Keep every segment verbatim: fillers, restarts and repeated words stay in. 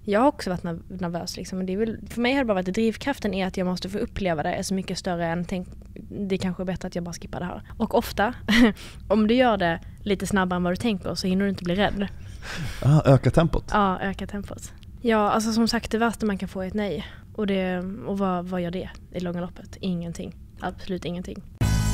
Jag har också varit nervös liksom. Men det är väl, för mig har det bara varit att drivkraften är att jag måste få uppleva det är så mycket större än tänk, det är kanske bättre att jag bara skippar det här. Och ofta, om du gör det lite snabbare än vad du tänker så hinner du inte bli rädd. Ah, öka tempot? Ja, öka tempot. Ja, alltså som sagt, det värsta man kan få är ett nej. Och, det, och vad, vad gör det i långa loppet? Ingenting. Absolut ingenting.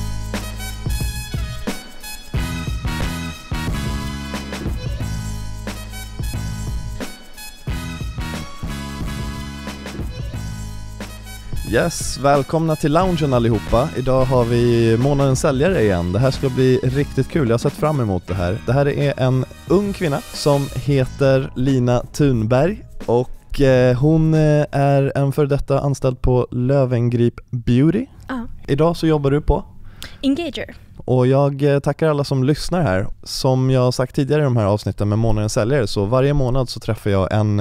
Yes, välkomna till loungen allihopa. Idag har vi månadens säljare igen. Det här ska bli riktigt kul. Jag har sett fram emot det här. Det här är en ung kvinna som heter Lina Thunberg och eh, hon är en för detta anställd på Löwengrip Beauty. Uh. Idag så jobbar du på Engager. Och jag tackar alla som lyssnar här. Som jag sagt tidigare i de här avsnitten med månadens säljare, så varje månad så träffar jag en,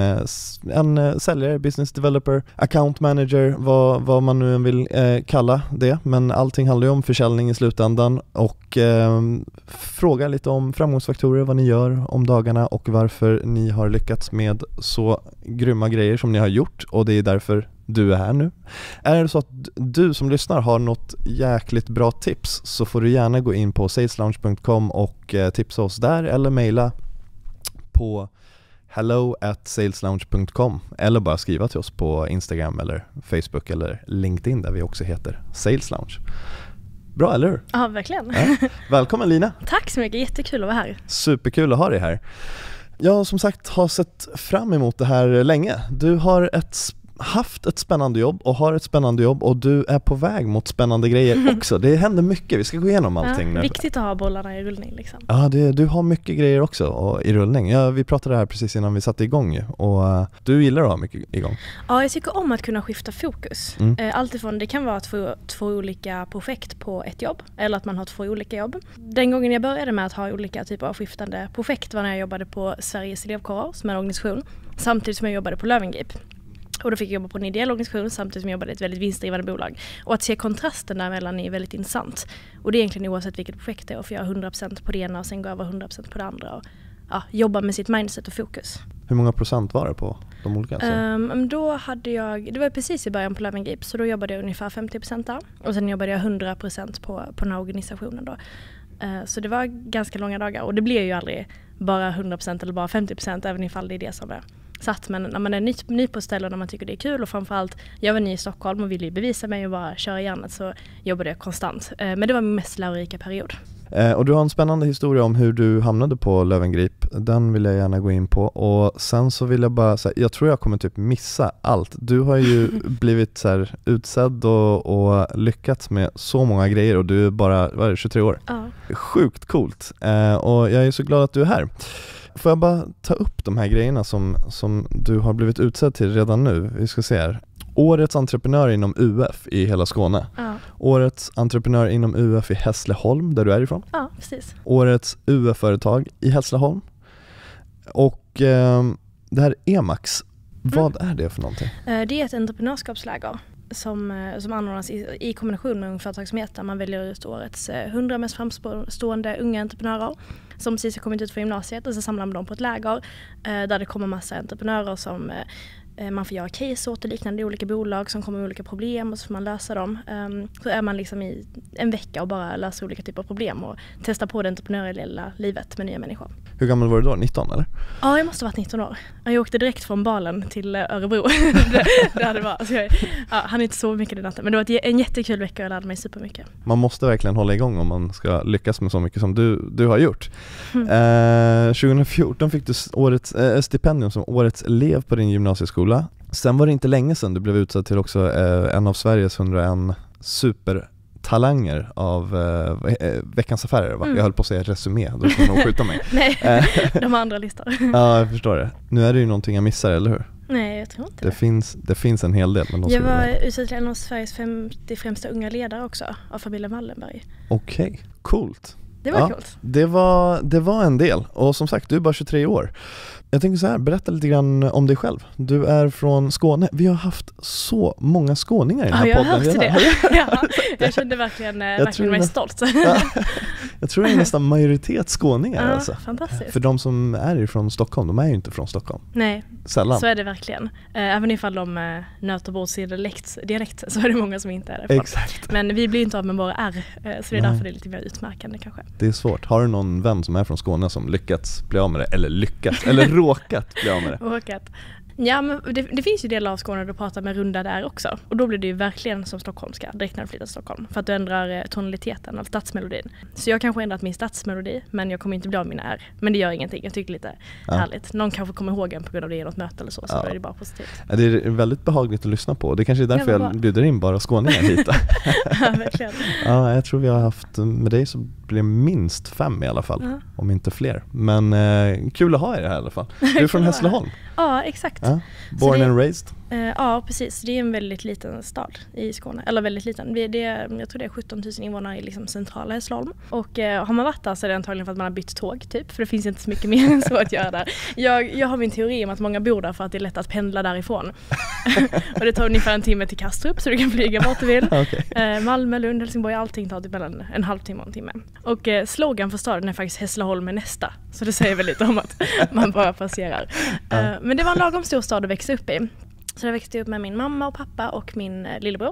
en säljare, business developer, account manager, vad, vad man nu vill eh, kalla det. Men allting handlar ju om försäljning i slutändan och eh, frågar lite om framgångsfaktorer, vad ni gör om dagarna och varför ni har lyckats med så grymma grejer som ni har gjort, och det är därför du är här nu. Är det så att du som lyssnar har något jäkligt bra tips, så får du gärna gå in på saleslounge punkt com och eh, tipsa oss där, eller mejla på hello at saleslounge punkt com, eller bara skriva till oss på Instagram eller Facebook eller LinkedIn där vi också heter Saleslounge. Bra, eller hur? Ja, verkligen. Ja. Välkommen Lina. Tack så mycket, jättekul att vara här. Superkul att ha dig här. Jag som sagt har sett fram emot det här länge. Du har ett haft ett spännande jobb och har ett spännande jobb och du är på väg mot spännande grejer också. Det händer mycket, vi ska gå igenom allting. Ja, nu. Viktigt att ha bollarna i rullning liksom. Ja, det, du har mycket grejer också och, i rullning. Ja, vi pratade här precis innan vi satte igång ju, och uh, du gillar att ha mycket igång. Ja, jag tycker om att kunna skifta fokus. Mm. Uh, Alltifrån, det kan vara två, två olika projekt på ett jobb, eller att man har två olika jobb. Den gången jag började med att ha olika typer av skiftande projekt var när jag jobbade på Sveriges elevkårer som är en organisation, samtidigt som jag jobbade på Löwengrip. Och då fick jag jobba på en ideell organisation samtidigt som jag jobbade i ett väldigt vinstdrivande bolag. Och att se kontrasten däremellan är väldigt intressant. Och det är egentligen oavsett vilket projekt det är. Och för jag har hundra procent på det ena och sen går jag över hundra procent på det andra. Och ja, jobba med sitt mindset och fokus. Hur många procent var det på de olika? Alltså? Um, då hade jag, det var precis i början på Löwengrip, så då jobbade jag ungefär femtio procent där. Och sen jobbade jag hundra procent på, på den här organisationen då. Uh, så det var ganska långa dagar. Och det blir ju aldrig bara hundra procent eller bara femtio procent, även ifall det är det som är satt. Men när man är ny, ny på ställen och när man tycker det är kul, och framförallt jag var ny i Stockholm och ville ju bevisa mig och bara köra järnet, så jobbade jag konstant. Uh, men det var min mest lärorika period. Eh, och du har en spännande historia om hur du hamnade på Löwengrip. Den vill jag gärna gå in på. Och sen så vill jag bara säga, jag tror jag kommer typ missa allt. Du har ju blivit så här utsedd och, och lyckats med så många grejer, och du är bara, vad är det, tjugotre år? Ja. Sjukt coolt. Eh, och jag är så glad att du är här. Får jag bara ta upp de här grejerna som, som du har blivit utsedd till redan nu? Vi ska se här. Årets entreprenör inom U F i hela Skåne. Ja. Årets entreprenör inom U F i Hässleholm, där du är ifrån. Ja, precis. Årets U F-företag i Hässleholm. Och eh, det här Emax, vad mm. är det för någonting? Det är ett entreprenörskapsläger som, som anordnas i, i kombination med Ung Företagsamhet, där man väljer ut årets hundra mest framstående unga entreprenörer som precis har kommit ut från gymnasiet, och så samlar man dem på ett läger där det kommer massa entreprenörer som man får göra case åt och liknande i olika bolag som kommer med olika problem, och så får man lösa dem. Um, så är man liksom i en vecka och bara löser olika typer av problem och testar på det entreprenöriella livet med nya människor. Hur gammal var du då? nitton eller? Ja, jag måste ha varit nitton år. Jag åkte direkt från Balen till Örebro. det, det hade var. Alltså jag ja, hann inte så mycket den natten, men det var en jättekul vecka och jag lärde mig supermycket. Man måste verkligen hålla igång om man ska lyckas med så mycket som du, du har gjort. Mm. Eh, tjugo fjorton fick du årets, eh, stipendium som årets elev på din gymnasieskola. Sen var det inte länge sedan du blev utsedd till också eh, en av Sveriges hundraen supertalanger av eh, Veckans Affärer, va? Mm. Jag höll på att säga resumé, då får man nog skjuta mig. Nej, de andra listor. Ja, jag förstår det. Nu är det ju någonting jag missar, eller hur? Nej, jag tror inte det. Det finns, det finns en hel del. Men de jag var utsedd till en av Sveriges femtio främsta unga ledare också, av familjen Wallenberg. Okej, okay. Coolt. Det var ja, coolt. Det var, det var en del. Och som sagt, du är bara tjugotre år. Jag tänker så här, berätta lite grann om dig själv. Du är från Skåne. Vi har haft så många skåningar i den här ja, podden. Jag hörde det. Ja, jag kände verkligen, jag verkligen mig stolt. Ja, Jag tror det är nästan majoritet skåningar. Ja, alltså. fantastiskt. För de som är ifrån Stockholm, de är ju inte från Stockholm. Nej, Sällan. så är det verkligen. Även ifall de äh, nöter bort sin dialekt, dialekt så är det många som inte är därifrån. Exakt. Men vi blir inte av med våra R, så det är Nej. därför det är lite mer utmärkande kanske. Det är svårt. Har du någon vän som är från Skåne som lyckats bli av med det? Eller lyckats, eller råkat bli av med det? Råkat. Ja, men det, det finns ju delar av Skåne där du pratar med runda där också. Och då blir det ju verkligen som stockholmska direkt när du flyttar till Stockholm. För att du ändrar eh, tonaliteten av stadsmelodin. Så jag kanske ändrat min stadsmelodi, men jag kommer inte bli av mina R. Men det gör ingenting, jag tycker det är lite Ja. härligt. Någon kanske kommer ihåg en på grund av det i något möte eller så, så Ja. då är det bara positivt. Ja, det är väldigt behagligt att lyssna på. Det kanske är därför Ja, vad jag bra. bjuder in bara skåningar hit. Ja, verkligen. Ja, jag tror vi har haft, med dig så blir det minst fem i alla fall. Ja. Om inte fler. Men eh, kul att ha er här i alla fall. Du är från Kul att ha Hässleholm. Ja, exakt. Ja. Born det- and raised. Eh, ja, precis. Det är en väldigt liten stad i Skåne. Eller väldigt liten. Vi- Det är, jag tror det är sjutton tusen invånare i liksom centrala Hässleholm. Och eh, har man varit där så är det antagligen för att man har bytt tåg typ. För det finns inte så mycket mer än så att göra där. Jag, jag har min teori om att många bor där för att det är lätt att pendla därifrån. Och det tar ungefär en timme till Kastrup så du kan flyga vart du vill. Okej. Eh, Malmö, Lund, Helsingborg, allting tar typ mellan en halvtimme och en timme. Och eh, slogan för staden är faktiskt Hässleholm är nästa. Så det säger väl lite om att man bara passerar. Ja. Eh, men det var en lagom stor stad att växa upp i. Så jag växte upp med min mamma och pappa och min eh, lillebror.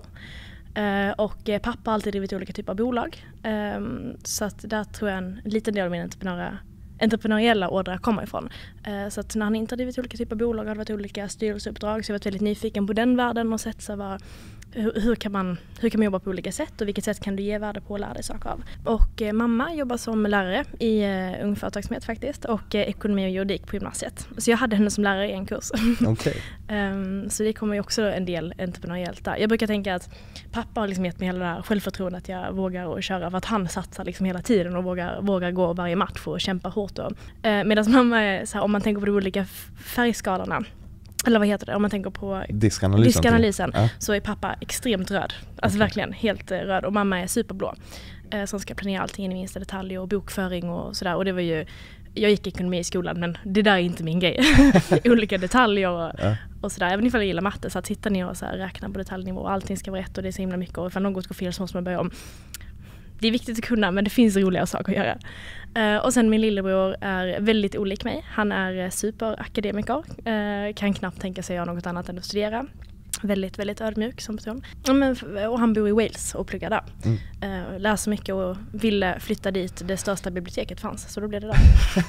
Eh, och eh, pappa har alltid drivit olika typer av bolag. Eh, så att där tror jag en liten del av min entreprenöra, entreprenöriella ådra kommer ifrån. Eh, så att när han inte har drivit olika typer av bolag har det varit olika styrelseuppdrag. Så jag har varit väldigt nyfiken på den världen och sett så vad, hur, hur, kan man, hur kan man jobba på olika sätt och vilket sätt kan du ge värde på och lära dig saker av. Och eh, mamma jobbar som lärare i eh, ung företagsamhet faktiskt och eh, ekonomi och juridik på gymnasiet. Så jag hade henne som lärare i en kurs. Okej. Um, så det kommer ju också en del entreprenöriellt där. Jag brukar tänka att pappa har liksom gett mig hela det här självförtroendet att jag vågar och köra för att han satsar liksom hela tiden och vågar, vågar gå varje match och kämpa hårt. Och, uh, medan mamma är så här, om man tänker på de olika f- färgskalorna, eller vad heter det, om man tänker på Diskanalysen. diskanalysen, Ja. så är pappa extremt röd. Alltså Okej. verkligen helt uh, röd och mamma är superblå. Uh, som ska planera allting i minsta detalj och bokföring och sådär. Och det var ju, jag gick ekonomi i skolan men det där är inte min grej. Olika detaljer och, Ja. och sådär. Även ifall jag gillar matte så att sitta ner och så här, räkna på detaljnivå och allting ska vara rätt och det är så himla mycket och ifall något går fel så måste man börja om. Det är viktigt att kunna men det finns roliga saker att göra. Uh, och sen min lillebror är väldigt olik mig. Han är superakademiker. Uh, kan knappt tänka sig göra något annat än att studera. Väldigt, väldigt ödmjuk som person. Ja, men, och han bor i Wales och pluggar där. Mm. Uh, läser mycket och ville flytta dit det största biblioteket fanns. Så då blev det där.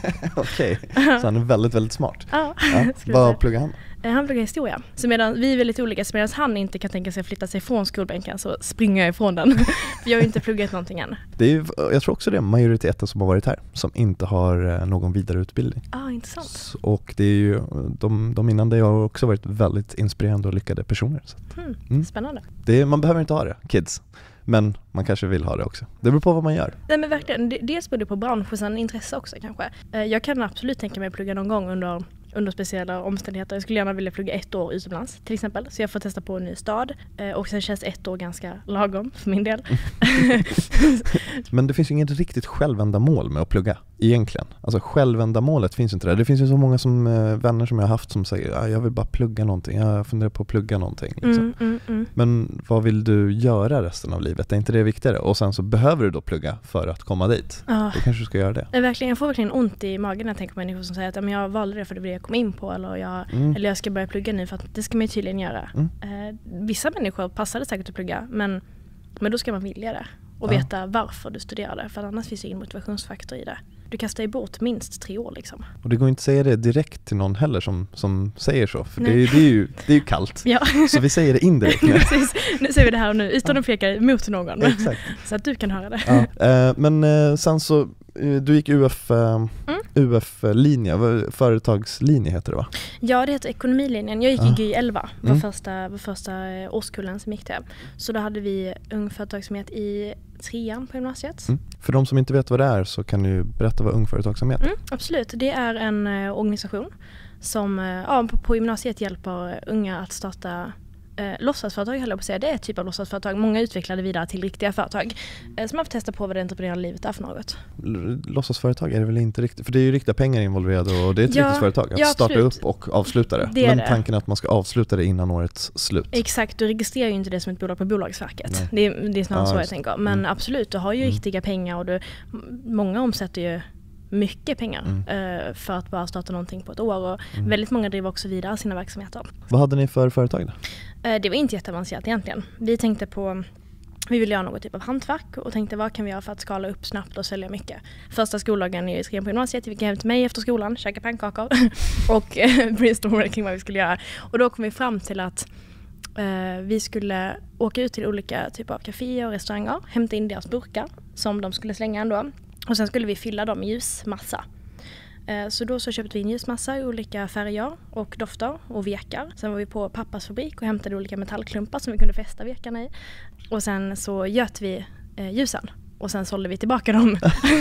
Okej, så han är väldigt, väldigt smart. Ja, Ja. skulle jag Vad säga. pluggar han? Eh, Han pluggar historia. Så medan vi är väldigt olika, så medan han inte kan tänka sig att flytta sig från skolbänken så springer jag ifrån den. För jag har ju inte pluggat någonting än. Det är, ju- jag tror också det är majoriteten som har varit här som inte har eh, någon vidareutbildning. Ah, intressant. S- Och det är ju, de, de innan det har också varit väldigt inspirerande och lyckade personer. Så att Hmm, Mm. Spännande. det, man behöver inte ha det, kids. Men man kanske vill ha det också. Det beror på vad man gör. Nej men verkligen, D- dels beror det på bransch och sen intresse också kanske. Eh, Jag kan absolut tänka mig att plugga någon gång under, under speciella omständigheter. Jag skulle gärna vilja plugga ett år utomlands till exempel. Så jag får testa på en ny stad. Eh, Och sen känns ett år ganska lagom för min del. Men det finns ju inget riktigt självändamål med att plugga egentligen. Alltså självändamålet finns inte där. Det finns ju så många som, eh, vänner som jag har haft som säger ah, jag vill bara plugga någonting. Jag funderar på att plugga någonting. Liksom. Mm, mm, mm. Men vad vill du göra resten av livet? Är inte det viktigare? Och sen så behöver du då plugga för att komma dit. Ja. Då kanske du ska göra det. Jag, verkligen, jag får verkligen ont i magen när jag tänker på människor som säger att ja, men jag valde det för det var det jag kom in på eller jag, Mm. eller jag ska börja plugga nu för att det ska man ju tydligen göra. Mm. Eh, vissa människor passar det säkert att plugga men, men då ska man vilja det och Ja. veta varför du studerar det för annars finns det ingen motivationsfaktor i det. Du kastar ju bort minst tre år liksom. Och det går inte att säga det direkt till någon heller som, som säger så. För det, Nej. är- det, är ju, det är ju kallt. Ja, Så vi säger det indirekt nu. precis. Nu ser vi det här och nu utan att peka mot någon. Exakt. Så att du kan höra det. Ja. Eh, men eh, sen så, eh, du gick U F, eh, Mm. U F-linje, vad- företagslinje heter det va? Ja, det heter ekonomilinjen. Jag gick Ah. i G elva, var Mm. första, var första eh, årskullen som gick det. Så då hade vi ung företagsamhet i trean på gymnasiet. Mm. För de som inte vet vad det är så kan du berätta vad Ung Företagsamhet är. Mm, absolut, det är en eh, organisation som eh, ja, på, på gymnasiet hjälper unga att starta eh, låtsasföretag, höll jag på att säga. Det är ett typ av låtsasföretag. Många utvecklade vidare till riktiga företag. Eh, så man får testa på vad det entreprenöriella livet är för något. L- låtsasföretag är det väl inte riktigt? För det är ju riktiga pengar involverade och det är ett Ja, riktigt företag. Att ja, starta absolut. upp och avsluta det. Det är Men det. tanken är att man ska avsluta det innan årets slut. Exakt, du registrerar ju inte det som ett bolag på Bolagsverket. Nej. Det är, det är snarare Ja, så jag just det. tänker. Men Mm. absolut, du har ju Mm. riktiga pengar och du, m- många omsätter ju mycket pengar Mm. eh, för att bara starta någonting på ett år. Och Mm. väldigt många driver också vidare sina verksamheter. Vad hade ni för företag då? Eh, det var inte jätteavancerat egentligen. Vi tänkte på, vi ville göra något typ av hantverk och tänkte vad kan vi göra för att skala upp snabbt och sälja mycket. Första skoldagen i skrev på gymnasiet, vi gick hem till mig efter skolan, käka pannkakor och eh, brainstormade kring vad vi skulle göra. Och då kom vi fram till att eh, vi skulle åka ut till olika typer av kaféer och restauranger, hämta in deras burkar som de skulle slänga ändå. Och sen skulle vi fylla dem med ljusmassa. Eh, Så då så köpte vi en ljusmassa i olika färger och dofter och vekar. Sen var vi på pappas fabrik och hämtade olika metallklumpar som vi kunde fästa vekarna i. Och sen så göt vi eh, ljusen. Och sen sålde vi tillbaka dem.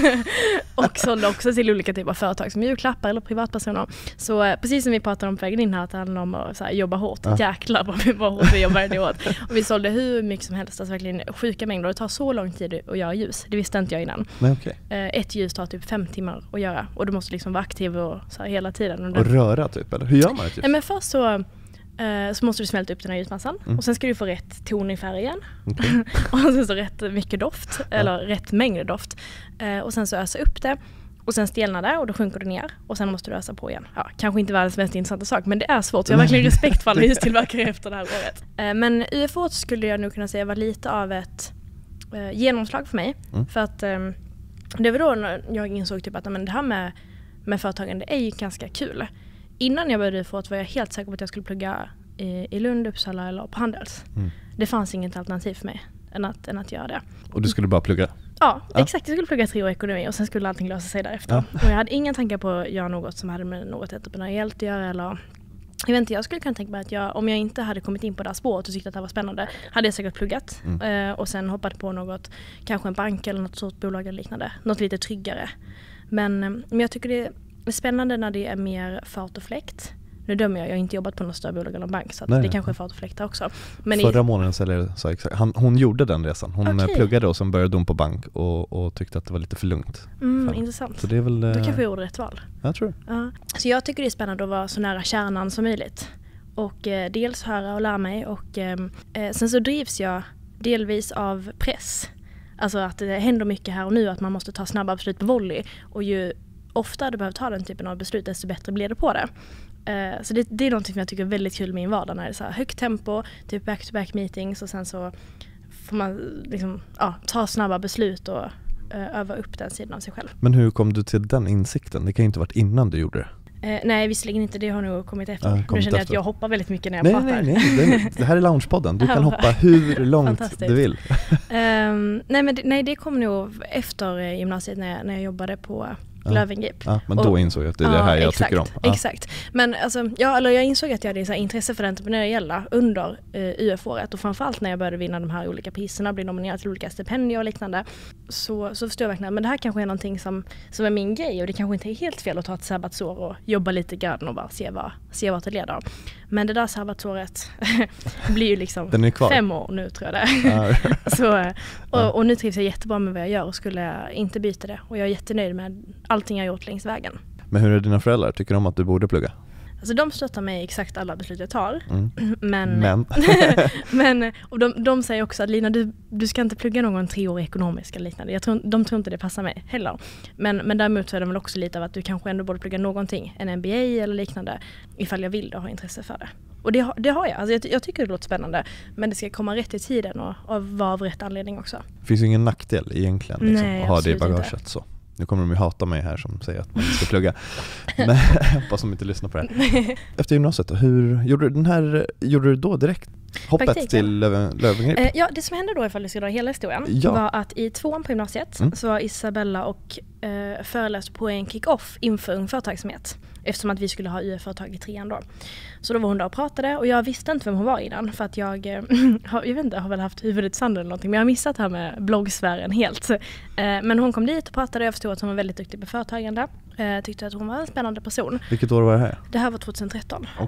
Och sålde också till olika typer av företag som julklappar eller privatpersoner. Så eh, precis som vi pratade om på vägen in här, att det handlar om att så här, jobba hårt. Ja. Jäklar vad, vi, vad hårt vi jobbade det åt. Och vi sålde hur mycket som helst, alltså verkligen sjuka mängder. Det tar så lång tid att göra ljus. Det visste inte jag innan. Nej, okej. Eh, Ett ljus tar typ fem timmar att göra. Och du måste liksom vara aktiv och så här hela tiden. Och röra typ, eller? Hur gör man det typ? Ja, men först så, eh, så måste du smälta upp den här ljusmassan. Mm. Och sen ska du få rätt ton i färgen. Okej. Och sen så rätt mycket doft. Eller rätt mängd doft. Eh, och sen så ösa upp det. Och sen stelnar det och då sjunker det ner. Och sen måste du ösa på igen. Ja, kanske inte världens mest intressanta sak, men det är svårt. Så jag har verkligen respekt för alla ljustillverkare efter det här året. Eh, men U F O skulle jag nog kunna säga var lite av ett eh, genomslag för mig. Mm. För att eh, det var då när jag insåg typ att men det här med, med företagande är ju ganska kul. Innan jag började U F O var jag helt säker på att jag skulle plugga i, i Lund, Uppsala eller på Handels. Mm. Det fanns inget alternativ för mig än att, än att göra det. Och du skulle bara plugga? Ja, Ja. exakt. Jag skulle plugga tre år ekonomi och sen skulle allting lösa sig därefter. Ja. Och jag hade inga tankar på att göra något som hade med något entreprenöriellt att göra. Eller, jag vet inte, jag skulle kunna tänka mig att jag, om jag inte hade kommit in på det här spåret och tyckte att det var spännande, hade jag säkert pluggat. Mm. Eh, och sen hoppat på något, kanske en bank eller något sorts bolag eller liknande. Något lite tryggare. Men, eh, men jag tycker det är spännande när det är mer fart och fläkt. Nu dömer jag, jag har inte jobbat på något större bolag eller bank, så att Nej, det nej. kanske är fart och fläkt där också. Men Förra i, månaden säljare sa exakt, han, hon gjorde den resan. Hon Okej. pluggade och sen började hon på bank och, och tyckte att det var lite för lugnt. mm, Fan. intressant. Så det är väl... Då eh, kanske jag gjorde rätt val. Jag tror. Ja. Så jag tycker det är spännande att vara så nära kärnan som möjligt. Och eh, dels höra och lära mig. Och eh, eh, sen så drivs jag delvis av press. Alltså att det händer mycket här och nu. Att man måste ta snabba beslut på volley. Och ju oftare du behöver ta den typen av beslut, desto bättre blir det på det. Eh, så det, det är något som jag tycker är väldigt kul med min vardag. När det är så här högt tempo, typ back-to-back meetings. Och sen så får man liksom, ja, ta snabba beslut och eh, öva upp den sidan av sig själv. Men hur kom du till den insikten? Det kan ju inte varit innan du gjorde det. Eh, nej, visserligen inte. Det har nog kommit efter. Ja, Nu kommit känner jag att efter. jag hoppar väldigt mycket när jag Nej, pratar. nej, nej. Det, det här är Loungepodden. Du kan Ja. hoppa hur långt Fantastiskt. du vill. Ehm, nej, men det, nej, det kom nog efter eh, gymnasiet när jag, när jag jobbade på Ja. Löwengrip. Ja, men då Och- insåg jag att det är det här jag exakt, tycker om. Ja. Exakt. Men alltså, ja, eller jag insåg att jag hade så här intresse för det entreprenöriella under eh, U F-året. Och framförallt när jag började vinna de här olika priserna, bli nominerad till olika stipendier och liknande. Så, så förstår jag verkligen att men det här kanske är någonting som, som är min grej. Och det kanske inte är helt fel att ta ett sabbatsår och jobba lite grann och bara se, vad, se vart det leder. Men det där sabbatsåret blir ju liksom Den är kvar. fem år nu tror jag det. Ja. Så, och, och nu trivs jag jättebra med vad jag gör och skulle inte byta det. Och jag är jättenöjd med allting jag gjort längs vägen. Men hur är dina föräldrar? Tycker de att du borde plugga? Alltså de stöttar mig i exakt alla beslut jag tar. Mm. Men, Men. men och de, de säger också att Lina, du, du ska inte plugga någon treårig ekonomisk eller liknande. Jag tror, de tror inte det passar mig heller. Men, men däremot så är de väl också lite av att du kanske ändå borde plugga någonting. En M B A eller liknande. Ifall jag vill och har intresse för det. Och det, har- det har jag. Alltså jag. Jag tycker det låter spännande. Men det ska komma rätt i tiden och, och vara av rätt anledning också. Det finns ju ingen nackdel egentligen liksom, Nej, att ha det i absolut inte. bagaget. Så. Nu kommer de ju hata mig här som säger att man inte ska plugga. Men jag hoppas de inte lyssnar på det här. Efter gymnasiet, hur gjorde du den här, gjorde du då direkt hoppet Praktiken. till Löven, Löwengrip? Eh, ja, det som hände då ifall du ska dra hela historien Ja. var att i tvåan på gymnasiet Mm. så var Isabella och eh, föreläste på en kick-off inför Ung Företagsamhet. Eftersom att vi skulle ha U F-företag i trean då. Så då var hon där och pratade och jag visste inte vem hon var innan för att jag, eh, har, jag vet inte, har väl haft huvudet i sanden eller någonting men jag har missat det här med bloggsfären helt. Eh, men hon kom dit och pratade och jag förstod att hon var väldigt duktig på företagande. Eh, tyckte att hon var en spännande person. Vilket år var det här? Det här var tjugotretton. Okej.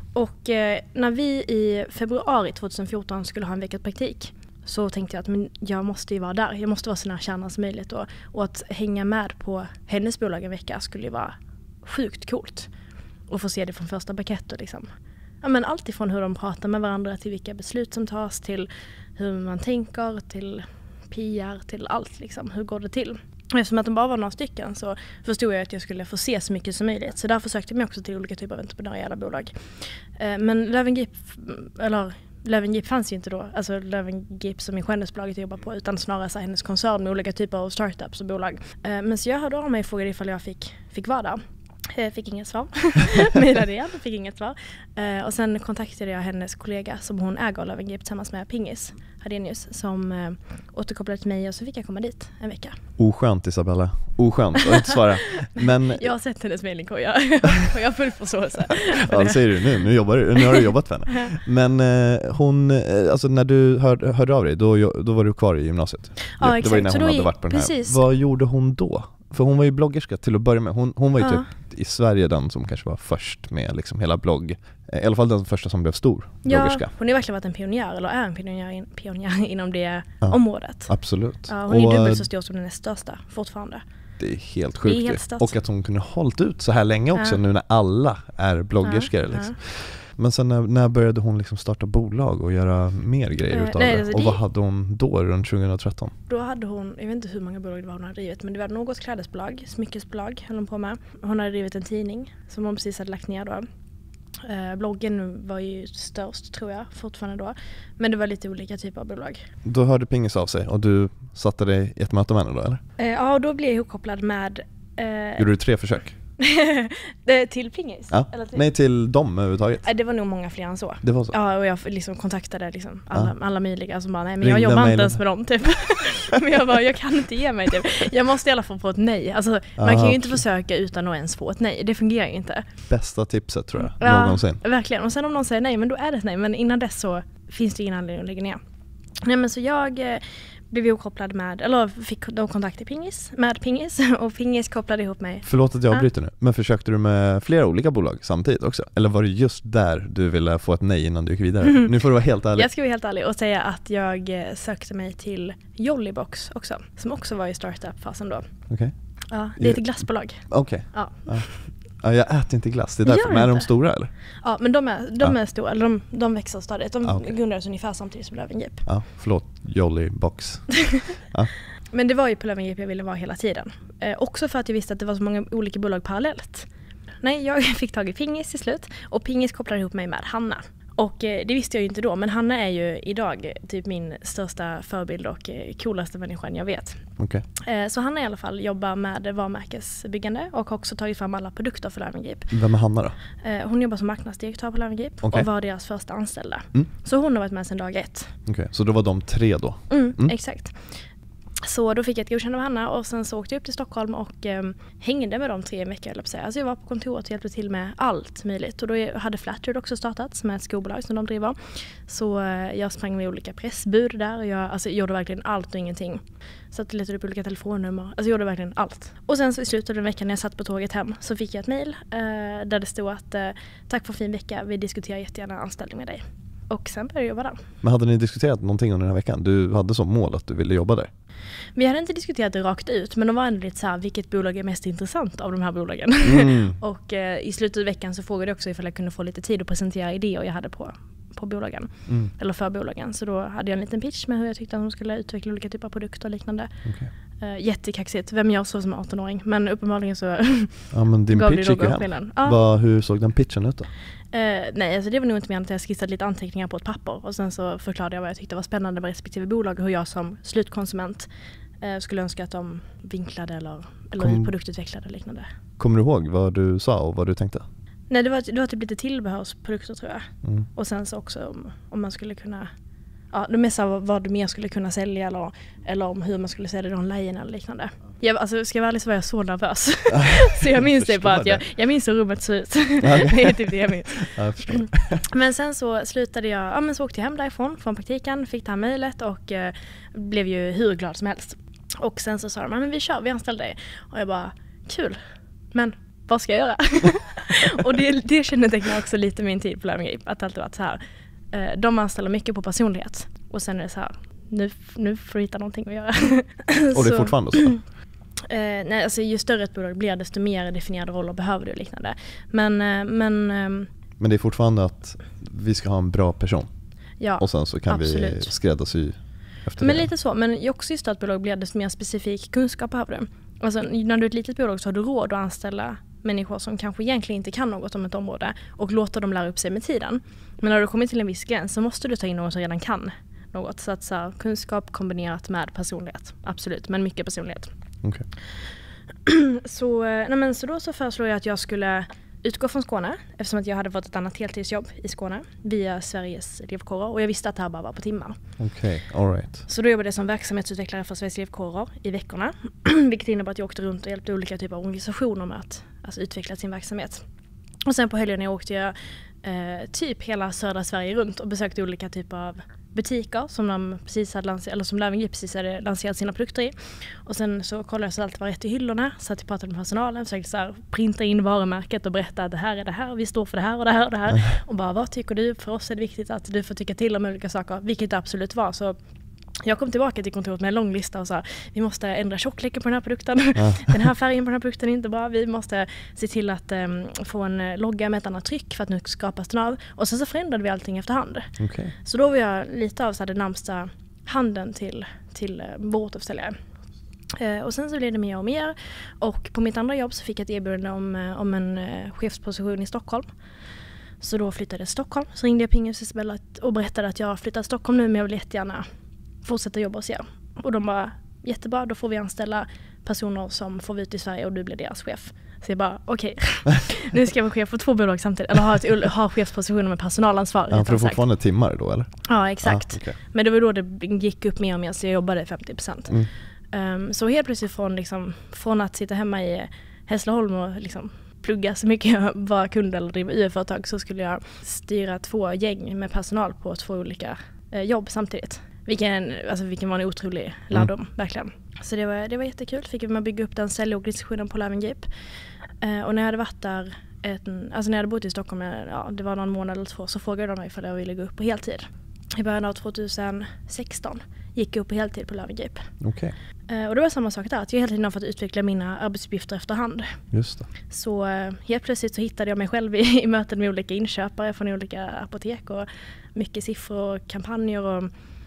Och eh, när vi i februari tjugohundrafjorton skulle ha en veckas praktik så tänkte jag att men jag måste ju vara där. Jag måste vara så nära kärnan som möjligt. Och, och att hänga med på hennes bolag en vecka skulle ju vara sjukt coolt. Och få se det från första paketet liksom. Ja, men allt ifrån hur de pratar med varandra till vilka beslut som tas till hur man tänker, till P R, till allt liksom. Hur går det till? Och eftersom att de bara var några stycken så förstod jag att jag skulle få se så mycket som möjligt. Så därför sökte jag mig också till olika typer av entreprenöriella bolag. Men Löwengrip, eller Löwengrip fanns ju inte då. Alltså Löwengrip som är skönhetsbolaget jag jobbar på, utan snarare så hennes koncern med olika typer av startups och bolag. Men så jag hörde av mig och frågade ifall jag fick, fick vara där. Jag fick inget svar. Mejlade igen, fick inget svar. Uh, och sen kontaktade jag hennes kollega som hon äger Löwengrip tillsammans med Pingis, Hadenius, som uh, återkopplade till mig och så fick jag komma dit en vecka. Oskönt Isabella, oskönt att inte svara. Men... jag har sett hennes mejlingkorgar och jag har full förståelse. Ja, det säger du nu, nu, jobbar du, nu har du jobbat för henne. Men uh, hon, uh, alltså när du hör, hörde av dig, då, då var du kvar i gymnasiet. Ja, det, exakt. det var innan så hon då hade varit på den här. Precis. Vad gjorde hon då? För hon var ju bloggerska till att börja med. Hon, hon var ju ja. typ i Sverige den som kanske var först med liksom hela blogg. I alla fall den första som blev stor bloggerska. Ja, hon har verkligen varit en pionjär, eller är en pionjär, in, pionjär inom det ja, området. Absolut. Ja, hon är och, dubbelt så stor som den är största fortfarande. Det är helt sjukt. Det är helt och att hon kunde hållit ut så här länge också, ja, nu när alla är bloggerskor. Ja, liksom. Ja. Men sen när, när började hon liksom starta bolag och göra mer grejer uh, utav nej, det? Alltså och det... vad hade hon då runt tjugotretton? Då hade hon, jag vet inte hur många bolag det var hon hade drivit, men det var något klädesbolag, smyckesbolag höll hon på med. Hon hade drivit en tidning som hon precis hade lagt ner då. Uh, bloggen var ju störst tror jag fortfarande då. Men det var lite olika typer av bolag. Då hörde Pingis av sig och du satte dig i ett möte med henne då eller? Uh, ja, och då blev jag ihopkopplad med... Uh, Gjorde du tre försök? till Pingis? Ja. Eller till... Nej, till dem överhuvudtaget. Det var nog många fler än så. Det var så? Ja, och jag liksom kontaktade liksom alla, ja. alla möjliga som bara, nej men Ringde jag jobbar mailen. inte ens med dem typ. Men jag bara, jag kan inte ge mig typ. Jag måste i alla fall få ett nej. Alltså, man kan ju inte försöka utan att ens få ett nej. Det fungerar ju inte. Bästa tipset tror jag, ja, någonsin. Verkligen. Och sen om någon säger nej, men då är det ett nej. Men innan dess så finns det ingen anledning att lägga ner. Nej men så jag... Eh, blev vi kopplad med, eller fick de kontakt i Pingis, med Pingis och Pingis kopplade ihop mig. Förlåt att jag avbryter nu, men försökte du med flera olika bolag samtidigt också? Eller var det just där du ville få ett nej innan du gick vidare? Mm. Nu får du vara helt ärlig. Jag ska vara helt ärlig och säga att jag sökte mig till Jollybox också, som också var i startup-fasen då. Okej. Okay. Ja, det är ett glassbolag. Okej. Okay. Ja. Ja. Ja, jag äter inte glass, det är därför. Men är de stora eller? Ja, men de är, de ja. är stora, eller de, de växer stadigt. De ah, okay. grundades ungefär samtidigt som Löwengrip. Ja, förlåt, Jollybox. Ja. Men det var ju på Löwengrip jag ville vara hela tiden. Eh, också för att jag visste att det var så många olika bolag parallellt. Nej, jag fick tag i Pingis till slut. Och Pingis kopplade ihop mig med Hanna. Och eh, det visste jag ju inte då, men Hanna är ju idag typ min största förebild och eh, coolaste människan jag vet. Okay. Eh, så Hanna i alla fall jobbar med varumärkesbyggande och har också tagit fram alla produkter för Löwengrip. Vem är Hanna då? Eh, hon jobbar som marknadsdirektör på Löwengrip okay. och var deras första anställda. Mm. Så hon har varit med sedan dag ett. Okej, okay. Så då var de tre då? Mm, mm. Exakt. Så då fick jag ett godkännande av Hanna och sen så åkte jag upp till Stockholm och eh, hängde med dem tre veckor. Eller på sig. Alltså jag var på kontoret och hjälpte till med allt möjligt. Och då hade Flattered också startat som är ett skobolag som de driver. Så eh, jag sprang med olika pressbud där och jag alltså, gjorde verkligen allt och ingenting. Så att jag letade upp olika telefonnummer. Alltså jag gjorde verkligen allt. Och sen så i slutet av den veckan när jag satt på tåget hem så fick jag ett mejl eh, där det stod att eh, tack för en fin vecka, vi diskuterar jättegärna anställning med dig. Och sen började jag jobba där. Men hade ni diskuterat någonting under den här veckan? Du hade som mål att du ville jobba där? Vi hade inte diskuterat det rakt ut, men de var ändå lite så här, vilket bolag är mest intressant av de här bolagen? Mm. och eh, i slutet av veckan så frågade jag också ifall jag kunde få lite tid att presentera idéer jag hade på, på bolagen. Mm. Eller för bolagen. Så då hade jag en liten pitch med hur jag tyckte att de skulle utveckla olika typer av produkter och liknande. Okay. Uh, jättekaxigt. Vem jag så som arton-åring. Men uppenbarligen så ja, men din pitch gick ju hem. Ja. Vad, hur såg den pitchen ut då? Uh, nej, alltså det var nog inte mer att jag skissade lite anteckningar på ett papper. Och sen så förklarade jag vad jag tyckte var spännande med respektive bolag. Och hur jag som slutkonsument uh, skulle önska att de vinklade eller, eller Kom, produktutvecklade och liknande. Kommer du ihåg vad du sa och vad du tänkte? Nej, det var, det var typ lite tillbehörsprodukter tror jag. Mm. Och sen så också om, om man skulle kunna... Ja, det mesta var vad du mer skulle kunna sälja eller, eller om hur man skulle sälja det online eller liknande. Jag, alltså, ska jag vara ärlig så var jag så nervös. Så jag minns det bara att jag, jag minns hur rummet såg ut. Det är typ det jag minns. Jag förstår. Men sen så slutade jag, ja men så åkte jag hem därifrån från praktiken, fick det här mejlet och eh, blev ju hur glad som helst. Och sen så sa de, men vi kör, vi anställde dig. Och jag bara, kul. Men vad ska jag göra? Och det, det kännetecknar också lite min tid på Löwengrip, att det alltid varit så här. Eh, de anställer mycket på personlighet. Och sen är det så här, nu, nu får du hitta någonting att göra. Och det är fortfarande så? Eh, nej, alltså ju större ett bolag blir, desto mer definierade roller behöver du och liknande. Men, eh, men, eh, men det är fortfarande att vi ska ha en bra person. Ja, och sen så kan absolut. vi skräddarsy efter men det. lite så, men också just att bolag blir, desto mer specifik kunskap behöver du. Alltså, när du är ett litet bolag så har du råd att anställa människor som kanske egentligen inte kan något om ett område och låta dem lära upp sig med tiden. Men när du kommer till en viss gräns så måste du ta in någon som redan kan något. Så att så här, kunskap kombinerat med personlighet. Absolut, men mycket personlighet. Okay. så, nej men, så då så föreslår jag att jag skulle utgå från Skåne, eftersom att jag hade fått ett annat heltidsjobb i Skåne via Sveriges elevkårer, och jag visste att det här bara var på timmar. Okej, okay, all right. Så då jobbade jag som verksamhetsutvecklare för Sveriges elevkårer i veckorna, vilket innebär att jag åkte runt och hjälpte olika typer av organisationer med att alltså, utveckla sin verksamhet. Och sen på helgen åkte jag eh, typ hela södra Sverige runt och besökte olika typer av butiker som de precis hade lanserat, eller som Löwengrip precis hade lanserat sina produkter i. Och sen så kollade jag så allt var rätt i hyllorna, så att jag pratade med personalen, försökte så här printa in varumärket och berätta att det här är det här, vi står för det här och det här och det här. Och bara, vad tycker du? För oss är det viktigt att du får tycka till om olika saker, vilket det absolut var. Så jag kom tillbaka till kontoret med en lång lista och sa, vi måste ändra tjockleken på den här produkten. Ja. Den här färgen på den här produkten är inte bra. Vi måste se till att um, få en logga med ett annat tryck för att nu skapas den av. Och sen så förändrade vi allting efterhand. Okay. Så då var jag lite av så här, den närmsta handen till, till uh, vår återförsäljare. Uh, och sen så blev det mer och mer. Och på mitt andra jobb så fick jag ett erbjudande om, uh, om en uh, chefsposition i Stockholm. Så då flyttade jag till Stockholm. Så ringde jag Pingus Isabella och berättade att jag har flyttat till Stockholm nu, men jag vill jättegärna fortsätta jobba hos er. Och de bara, jättebra, då får vi anställa personer som får vi ut i Sverige och du blir deras chef. Så jag bara, okej, okay. Nu ska jag vara chef för två bolag samtidigt. Eller ha, ett, ha chefspositioner med personalansvar. Ja, för fortfarande timmar då, eller? Ja, exakt. Ah, okay. Men det var då det gick upp mer och mer, så jag jobbade femtio procent. Mm. Um, så helt plötsligt från, liksom, från att sitta hemma i Hässleholm och liksom plugga så mycket jag var kund eller driva U F-företag, så skulle jag styra två gäng med personal på två olika eh, jobb samtidigt. Vilken, alltså vilken var en otrolig lärdom, mm. verkligen. Så det var, det var jättekul. Fick vi bygga upp den säljorganisationen på Löwengrip. Eh, och när jag hade varit där, ett, alltså när jag hade bott i Stockholm, ja, det var någon månad eller två, så frågade de mig ifall jag ville gå upp på heltid. I början av tjugohundrasexton gick jag upp på heltid på Löwengrip. Okay. Eh, och det var samma sak där, att jag hela tiden har fått utveckla mina arbetsuppgifter efterhand. Just det. Så eh, helt plötsligt så hittade jag mig själv i, i möten med olika inköpare från olika apotek och mycket siffror och kampanjer och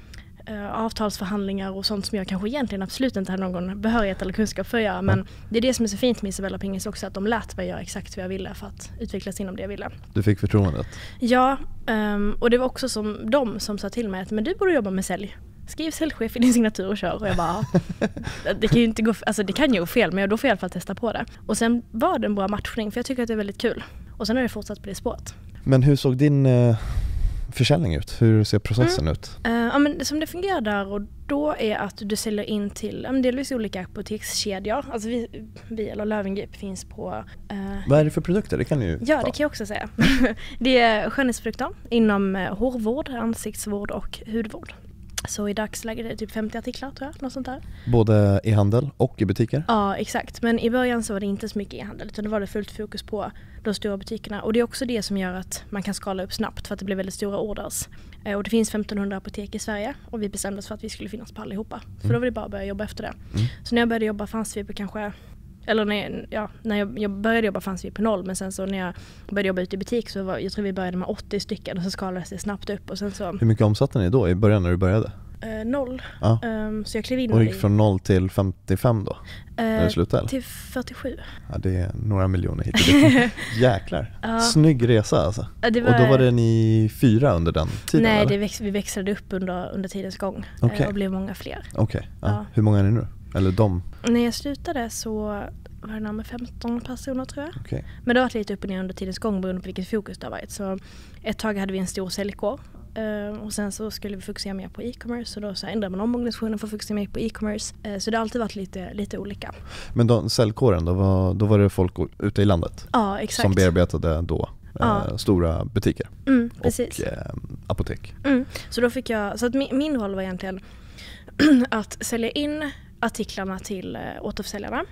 Uh, avtalsförhandlingar och sånt som jag kanske egentligen absolut inte hade någon behörighet eller kunskap för att göra. Men det är det som är så fint med Isabella Pingus också, att de lät mig göra exakt vad jag ville för att utvecklas inom det jag ville. Du fick förtroendet? Ja, um, och det var också som de som sa till mig att men du borde jobba med sälj. Skriv säljchef i din signatur och kör. Och jag bara, det kan ju inte gå, alltså det kan ju gå fel, men då får jag i alla fall testa på det. Och sen var det en bra matchning, för jag tycker att det är väldigt kul. Och sen har det fortsatt på det spåret. Men hur såg din Uh... försäljning ut? Hur ser processen mm. ut? Uh, ja, men som det fungerar där och då är att du säljer in till um, delvis olika apotekskedjor. Alltså vi, vi eller Löwengrip finns på... Uh, Vad är det för produkter? Det kan ni ju Ja, ta. det kan jag också säga. Det är skönhetsprodukter inom uh, hårvård, ansiktsvård och hudvård. Så i dagsläget är det typ femtio artiklar tror jag, något sånt där. Både i handel och i butiker? Ja, exakt. Men i början så var det inte så mycket i handel, utan det var det fullt fokus på de stora butikerna. Och det är också det som gör att man kan skala upp snabbt, för att det blir väldigt stora orders. Eh, och det finns femtonhundra apotek i Sverige och vi bestämde oss för att vi skulle finnas på allihopa. Mm. För då var det bara att börja jobba efter det. Mm. Så när jag började jobba fanns vi på kanske... Eller när, ja, när jag, jag började jobba fanns vi på noll, men sen så när jag började jobba ute i butik så var, jag tror vi började med åttio stycken och så skalades det snabbt upp. Och sen så, hur mycket omsatte ni då i början när du började? Uh, noll. Ja. Um, så jag klev in och gick i, från noll till femtiofem då? Uh, när du slutade? Till fyrtiosju. Ja, det är några miljoner hit. Jäklar. Uh. Snygg resa alltså. Uh, det var, och då var det ni fyra under den tiden? Nej, eller? Det väx, vi växlade upp under, under tidens gång. Okay. Uh, och blev många fler. Okej. Okay. Uh. Uh. Hur många är ni nu? Eller de? När jag slutade så var det närmare femton personer tror jag. Okay. Men det har varit lite upp och ner under tidens gång beroende på vilket fokus det har varit. Så ett tag hade vi en stor säljkår. Uh, och sen så skulle vi fokusera mer på e-commerce, och då så ändrade man om organisationen för att fokusera mer på e-commerce. Uh, så det har alltid varit lite, lite olika. Men då, säljkåren, då var, då var det folk ute i landet? Ja, exakt. Som bearbetade då ja. eh, stora butiker mm, precis. och eh, apotek. Mm. Så då fick jag, så att min, min roll var egentligen att sälja in artiklarna till eh, återförsäljarna.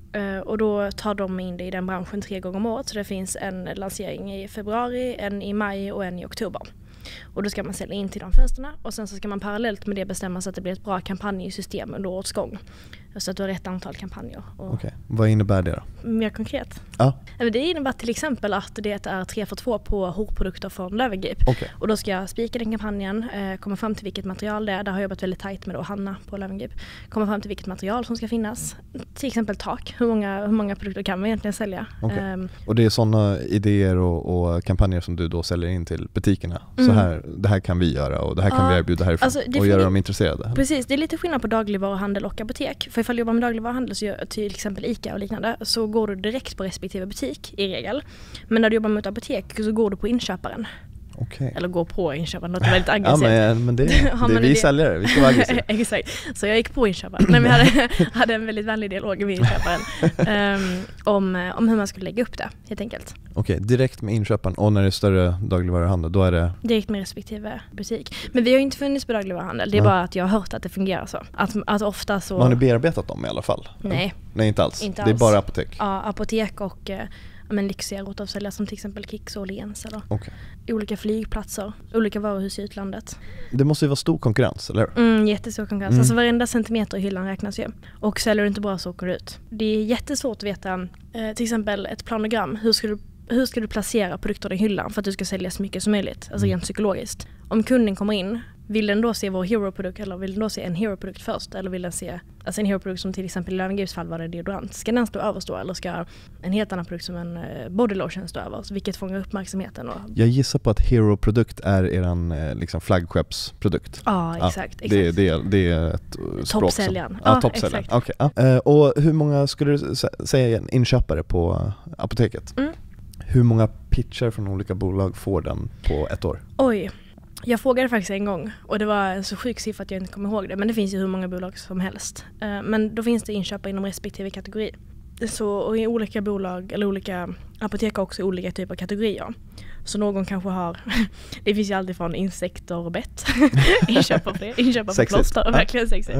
Uh, och då tar de in det i den branschen tre gånger om året. Så det finns en lansering i februari, en i maj och en i oktober. Och då ska man sälja in till de fönsterna och sen så ska man parallellt med det bestämma så att det blir ett bra kampanjsystem under årets gång. Så att du har rätt antal kampanjer. Okej, okay. Vad innebär det då? Mer konkret. Ja. Det innebär till exempel att det är tre för två på hårprodukter från Löwengrip. Okay. Och då ska jag spika den kampanjen, eh, komma fram till vilket material det är. Där har jag jobbat väldigt tajt med då Hanna på Löwengrip. Komma fram till vilket material som ska finnas. Till exempel tak. Hur många, hur många produkter kan man egentligen sälja? Okay. Um, och det är sådana idéer och, och kampanjer som du då säljer in till butikerna. Mm. Så här, det här kan vi göra och det här kan ja, vi erbjuda härifrån. Alltså, och göra dem intresserade. Precis, det är lite skillnad på dagligvaruhandel och apotek. För ifall du jobbar med dagligvaruhandel, så gör, till exempel ICA och liknande, så går du direkt på respektive butik i regel. Men när du jobbar mot apotek så går du på inköparen. Okay. Eller går på inköparen, något väldigt aggressivt. Ja, men, men det, det är vi det. säljare, vi ska vara aggressiva. Exakt, så jag gick på inköparen. Men vi hade, hade en väldigt vänlig dialog med inköparen um, om, om hur man skulle lägga upp det, helt enkelt. Okej, okay, direkt med inköparen, och när det är större dagligvaruhandel, då är det... Direkt med respektive butik. Men vi har ju inte funnits på dagligvaruhandel, det är ja. bara att jag har hört att det fungerar så. Att, att ofta så... Man har ni bearbetat dem i alla fall? Nej. Nej, inte alls. Inte det är alls. bara apotek? Ja, apotek och... men lyxiga rotavsäljare som till exempel Kicks och Åhléns eller okay. olika flygplatser, olika varuhus i utlandet. Det måste ju vara stor konkurrens, eller? Mm, jättestor konkurrens. Mm. Alltså varenda centimeter i hyllan räknas ju. Och säljer du inte bra så åker du ut. Det är jättesvårt att veta, eh, till exempel ett planogram. Hur ska du, hur ska du placera produkter i hyllan för att du ska sälja så mycket som möjligt? Alltså rent psykologiskt. Om kunden kommer in, vill den då se vår hero-produkt eller vill den då se en hero-produkt först? Eller vill den se alltså en hero-produkt som till exempel i Lövengrips fall var det deodorant? Ska den stå överst då eller ska en helt annan produkt som en uh, body lotion stå överst? Vilket fångar uppmärksamheten. Och... Jag gissar på att hero-produkt är eran eh, liksom flaggskeppsprodukt. Ja, exakt. Ja, exakt. Det, det, det är ett språk toppsäljaren. Som... Ja, ja, toppsäljaren. Okay, ja. uh, och hur många skulle du säga en inköpare på apoteket? Mm. Hur många pitcher från olika bolag får den på ett år? Oj. Jag frågade faktiskt en gång och det var en så sjuk siffra att jag inte kommer ihåg det. Men det finns ju hur många bolag som helst. Men då finns det inköpare inom respektive kategori. Så, och i olika bolag eller olika apotek har också olika typer av kategorier. Så någon kanske har, det finns ju alltid från insekter och bett. Inköpa för det, inköpa för plåster. Ja. Verkligen sexigt.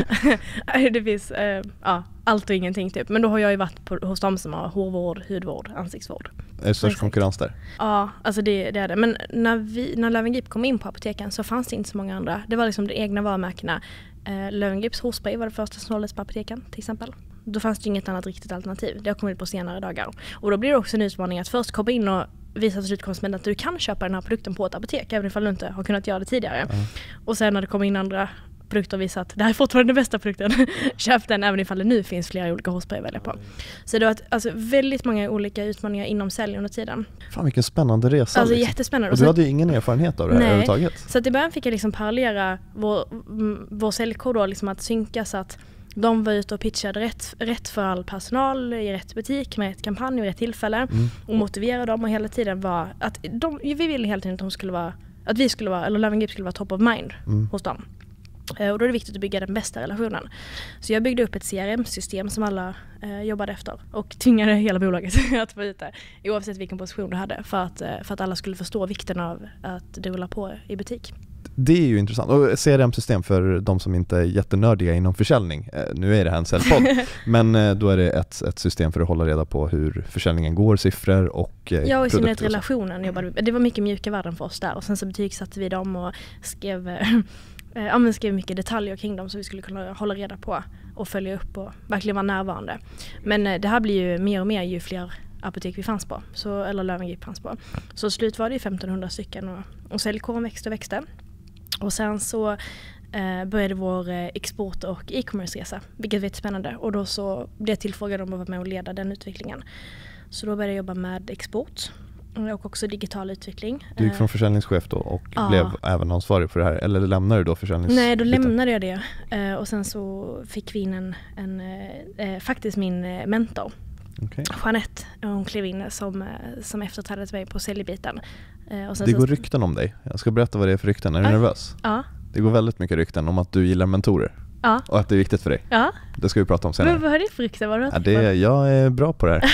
Ja. Det finns äh, ja, allt och ingenting typ. Men då har jag ju varit på, hos dem som har hårvård, hudvård, ansiktsvård. Är det störst konkurrens där? Ja, alltså det, det är det. Men när, vi, när Löwengrip kom in på apoteken så fanns det inte så många andra. Det var liksom de egna varumärkena. Eh, Lövengrips hårspray var det första som såldes på apoteken till exempel. Då fanns det inget annat riktigt alternativ. Det har kommit på senare dagar. Och då blir det också en utmaning att först komma in och visa för slutkonsumenten att du kan köpa den här produkten på ett apotek även ifall du inte har kunnat göra det tidigare. Mm. Och sen när det kommer in andra produkter och visar att det här är fortfarande den bästa produkten. Köp den även ifall det nu finns flera olika hårspray att välja på. Så det har varit alltså, väldigt många olika utmaningar inom sälj under tiden. Fan vilken spännande resa. Alltså liksom. Jättespännande. Och du hade ju ingen erfarenhet av det här nej. överhuvudtaget. Så att i början fick jag liksom parallera vår, vår säljkod då, liksom att synka så att de var ute och pitchade rätt, rätt för all personal i rätt butik med rätt kampanj och rätt tillfälle mm. och motivera dem och hela tiden var att de, vi ville hela tiden att de skulle vara att vi skulle vara, eller Löwengrip skulle vara top of mind mm. hos dem. Och då är det viktigt att bygga den bästa relationen. Så jag byggde upp ett C R M-system som alla eh, jobbade efter och tvingade hela bolaget att få ut det oavsett vilken position du hade för att, för att alla skulle förstå vikten av att rulla på i butik. Det är ju intressant. Och C R M-system för de som inte är jättenördiga inom försäljning. Nu är det här en säljpodd. Men då är det ett, ett system för att hålla reda på hur försäljningen går, siffror och ja, och i synnerhet relationen jobbade vi. Det var mycket mjuka värden för oss där. Och sen så betygsatte vi dem och skrev, ja, men skrev mycket detaljer kring dem så vi skulle kunna hålla reda på och följa upp och verkligen vara närvarande. Men det här blir ju mer och mer ju fler apotek vi fanns på. Så, eller Löwengrip fanns på. Så slut var det ju femtonhundra stycken och, och säljkåren växte och växte. Och sen så eh, började vår eh, export- och e-commerce-resa, vilket var spännande. Och då så blev jag tillfrågad om att vara med och leda den utvecklingen. Så då började jag jobba med export och också digital utveckling. Du gick från försäljningschef då och ja. blev även ansvarig för det här? Eller lämnade du då försäljnings... Nej, då lämnade jag det. Eh, och sen så fick vi in en, en eh, faktiskt min eh, mentor. Okay. Jeanette, hon klev in som, som efterträdde mig på säljbiten. Och sen det går så... rykten om dig. Jag ska berätta vad det är för rykten. Är du ja. nervös? Ja. Det går väldigt mycket rykten om att du gillar mentorer. Ja. Och att det är viktigt för dig. Ja. Det ska vi prata om senare. Men vad är det för rykten? Vad ja, det är, jag är bra på det här.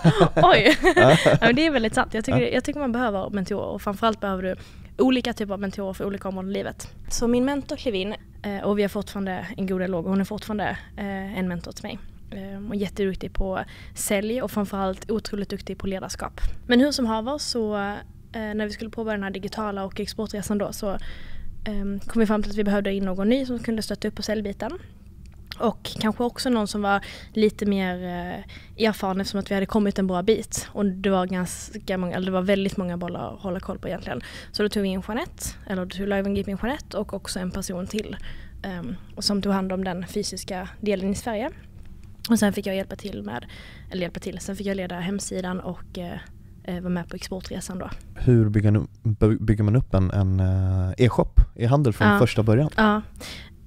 Oj, ja, men det är väldigt sant. Jag tycker, ja. jag tycker man behöver mentorer. Och framförallt behöver du olika typer av mentorer för olika områden i livet. Så min mentor klev in och vi har fortfarande en god dialog. Och hon är fortfarande en mentor till mig. och jätteduktig på sälj och framförallt otroligt duktig på ledarskap. Men hur som haver så när vi skulle påbörja den här digitala och exportresan då så kom vi fram till att vi behövde in någon ny som kunde stötta upp på säljbiten. Och kanske också någon som var lite mer eh, erfaren eftersom att vi hade kommit en bra bit. Och det var ganska många, eller det var väldigt många bollar att hålla koll på egentligen. Så då tog vi in Jeanette, eller då tog Löwengrip in Jeanette och också en person till eh, som tog hand om den fysiska delen i Sverige. Och sen fick jag hjälpa till med, eller hjälpa till, sen fick jag leda hemsidan och eh, vara med på exportresan då. Hur bygger, bygger man upp en, en e-shop, e-handel från ja. första början? Ja. Uh,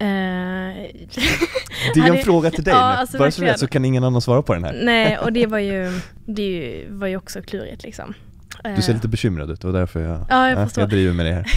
det är en fråga till dig ja, nu. alltså Bara så, rätt, så kan ingen annan svara på den här. Nej, och det var ju det var ju också klurigt liksom. Du ser lite bekymrad ut och därför jag, ja, jag, ja, jag driver med det här.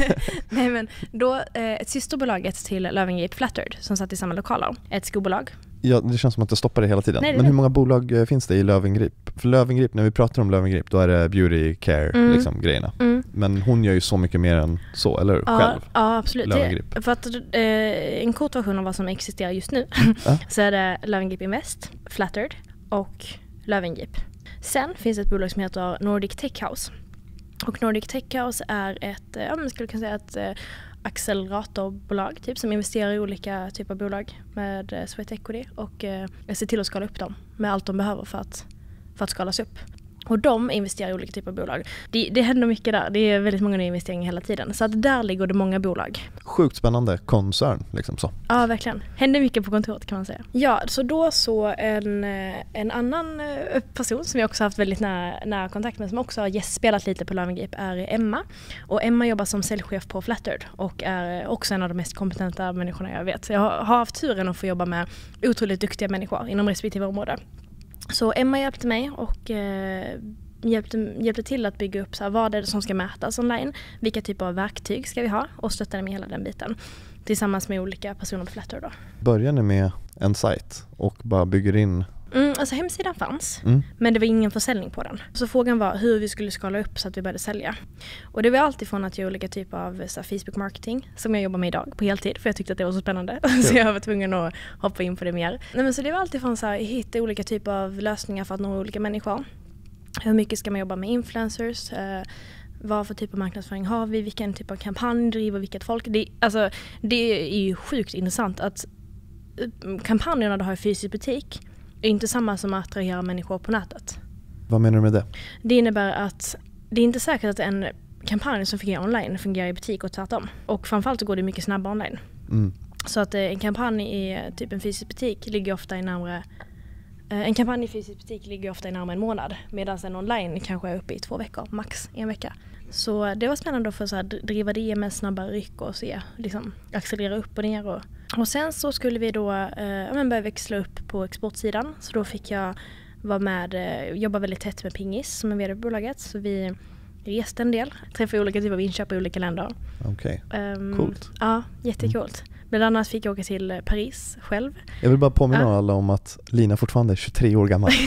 Nej men då, eh, ett systerbolaget till Löwengrip Flattered som satt i samma lokaler, ett skobolag. Ja, det känns som att det stoppar det hela tiden. Nej, det men det. hur många bolag eh, finns det i Löwengrip? För Löwengrip, när vi pratar om Löwengrip, då är det beauty care mm. liksom, grejerna. Mm. Men hon gör ju så mycket mer än så, eller ja, själv? Ja, absolut. Löwengrip. Det, för att eh, en kort version av vad som existerar just nu ja. så är det Löwengrip Invest, Flattered och Löwengrip. Sen finns ett bolag som heter Nordic Tech House. Och Nordic Tech House är ett, ja, man skulle kunna säga ett eh, acceleratorbolag typ, som investerar i olika typer av bolag med eh, sweat equity och eh, ser till att skala upp dem med allt de behöver för att, för att skalas upp. Och de investerar i olika typer av bolag. Det, det händer mycket där. Det är väldigt många investeringar hela tiden. Så att där ligger det många bolag. Sjukt spännande koncern, liksom så. Ja, verkligen. Händer mycket på kontoret kan man säga. Ja, så då så en, en annan person som jag också haft väldigt nära, nära kontakt med, som också har gästspelat lite på Löwengrip, är Emma. Och Emma jobbar som säljchef på Flattered och är också en av de mest kompetenta människorna jag vet. Jag har, har haft turen att få jobba med otroligt duktiga människor inom respektive område. Så Emma hjälpte mig och eh, hjälpte, hjälpte till att bygga upp så här, vad är det som ska mätas online, vilka typer av verktyg ska vi ha, och stöttade med hela den biten tillsammans med olika personer på Flattered då. Börjar ni med en sajt och bara bygger in? Mm, alltså hemsidan fanns, mm. men det var ingen försäljning på den. Så frågan var hur vi skulle skala upp så att vi började sälja. Och det var alltid från att göra olika typer av så här, Facebook marketing som jag jobbar med idag på heltid, för jag tyckte att det var så spännande. Ja. Så jag var tvungen att hoppa in på det mer. Nej, men så det var alltid från att hitta olika typer av lösningar för att nå olika människor. Hur mycket ska man jobba med influencers? Eh, vad för typ av marknadsföring har vi? Vilken typ av kampanj driver vilket folk? Det, alltså, det är ju sjukt intressant att kampanjerna du har i fysisk butik är inte samma som att attrahera människor på nätet. Vad menar du med det? Det innebär att det är inte säkert att en kampanj som fungerar online fungerar i butik och tvärtom. Och framförallt så går det mycket snabbare online. Mm. Så att en kampanj i typ en fysisk butik ligger ofta i närmare en kampanj i fysisk butik ligger ofta i närmare en månad, medan en online kanske är uppe i två veckor, max en vecka. Så det var spännande att få så här, driva det med snabba ryck och se, liksom accelerera upp och ner. Och, och sen så skulle vi då eh, men börja växla upp på exportsidan. Så då fick jag vara med, eh, jobba väldigt tätt med Pingis som är vd på bolaget. Så vi reste en del, träffade olika typer av inköp i olika länder. Okej, okay. um, coolt. Ja, jättekult. Mm. Bland annat fick jag åka till Paris själv. Jag vill bara påminna ja. alla om att Lina fortfarande är tjugotre år gammal.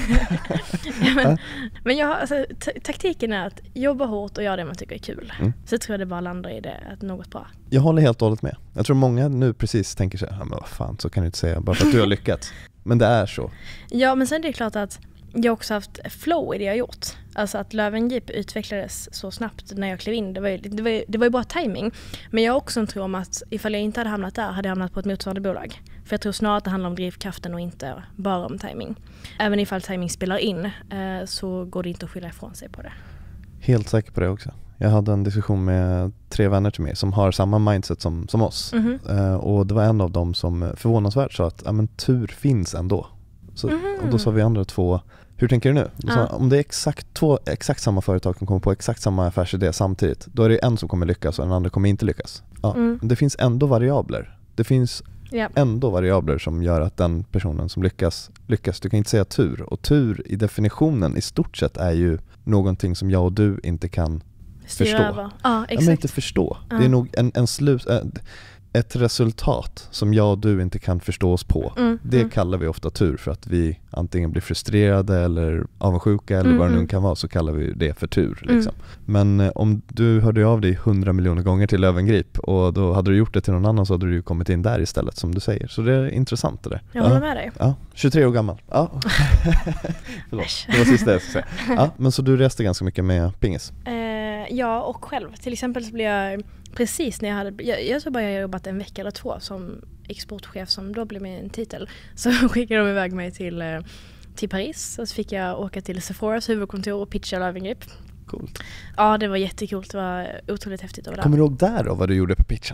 ja, men men jag, alltså, t- taktiken är att jobba hårt och göra det man tycker är kul. Mm. Så tror jag det bara landar i det, att något bra. Jag håller helt och hållet med. Jag tror många nu precis tänker sig, ja, men vad fan, så kan du inte säga bara för att du har lyckats. Men det är så. Ja, men sen är det klart att jag också haft flow i det jag gjort. Alltså att Löwengrip utvecklades så snabbt när jag klev in. Det var ju, det var ju, det var ju bara timing. Men jag har också en tro om att ifall jag inte hade hamnat där hade jag hamnat på ett motsvarande bolag. För jag tror snarare att det handlar om drivkraften och inte bara om timing. Även ifall timing spelar in eh, så går det inte att skylla ifrån sig på det. Helt säker på det också. Jag hade en diskussion med tre vänner till mig som har samma mindset som, som oss. Mm-hmm. Eh, och det var en av dem som förvånansvärt sa att ja, men tur finns ändå. Så, mm-hmm. Och då sa vi andra två, hur tänker du nu? Ja. Så, om det är exakt, två, exakt samma företag som kommer på exakt samma affärsidé samtidigt, då är det en som kommer lyckas och den andra kommer inte lyckas. Ja, mm. Det finns ändå variabler. Det finns yep. ändå variabler som gör att den personen som lyckas, lyckas. Du kan inte säga tur. Och tur i definitionen i stort sett är ju någonting som jag och du inte kan Styra förstå. Över. Ja, exakt. Ja, men inte förstå. Ja. Det är nog en, en slut... Äh, ett resultat som jag och du inte kan förstå oss på, mm, det mm. kallar vi ofta tur, för att vi antingen blir frustrerade eller avundsjuka eller mm, vad det nu kan vara, så kallar vi det för tur. Liksom. Mm. Men eh, om du hörde av dig hundra miljoner gånger till Löwengrip och då hade du gjort det till någon annan, så hade du ju kommit in där istället, som du säger. Så det är intressant det där. Jag håller med dig. Ja, tjugotre år gammal. Ja. Förlåt, det var sista jag skulle säga. Ja, men så du reste ganska mycket med pingis? Eh, ja, och själv. Till exempel så blev jag precis när jag hade, jag, jag så bara jag jobbat en vecka eller två som exportchef, som då blev min titel, så skickade de iväg mig till, till Paris, och så fick jag åka till Sephoras huvudkontor och pitcha Löwengrip. Coolt. Ja, det var jättekult. Det var otroligt häftigt att vara där. Kommer du ihåg där då vad du gjorde på pitchen?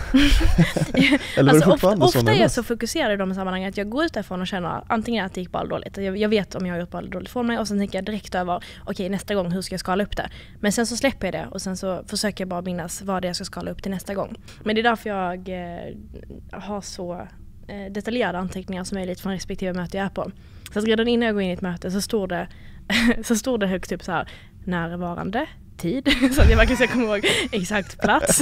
Eller alltså, ofta ofta är jag så fokuserad i de sammanhangen att jag går ut därifrån och känner antingen att det gick bara dåligt. Jag, jag vet om jag har gjort bara dåligt från mig, och sen tänker jag direkt över okej, okay, nästa gång hur ska jag skala upp det? Men sen så släpper jag det och sen så försöker jag bara minnas vad det är jag ska skala upp till nästa gång. Men det är därför jag eh, har så eh, detaljerade anteckningar som möjligt från respektive möte jag är på. Så att redan innan jag går in i ett möte så står det så står det högt upp så här: närvarande, tid, så att jag verkligen ska komma ihåg exakt plats.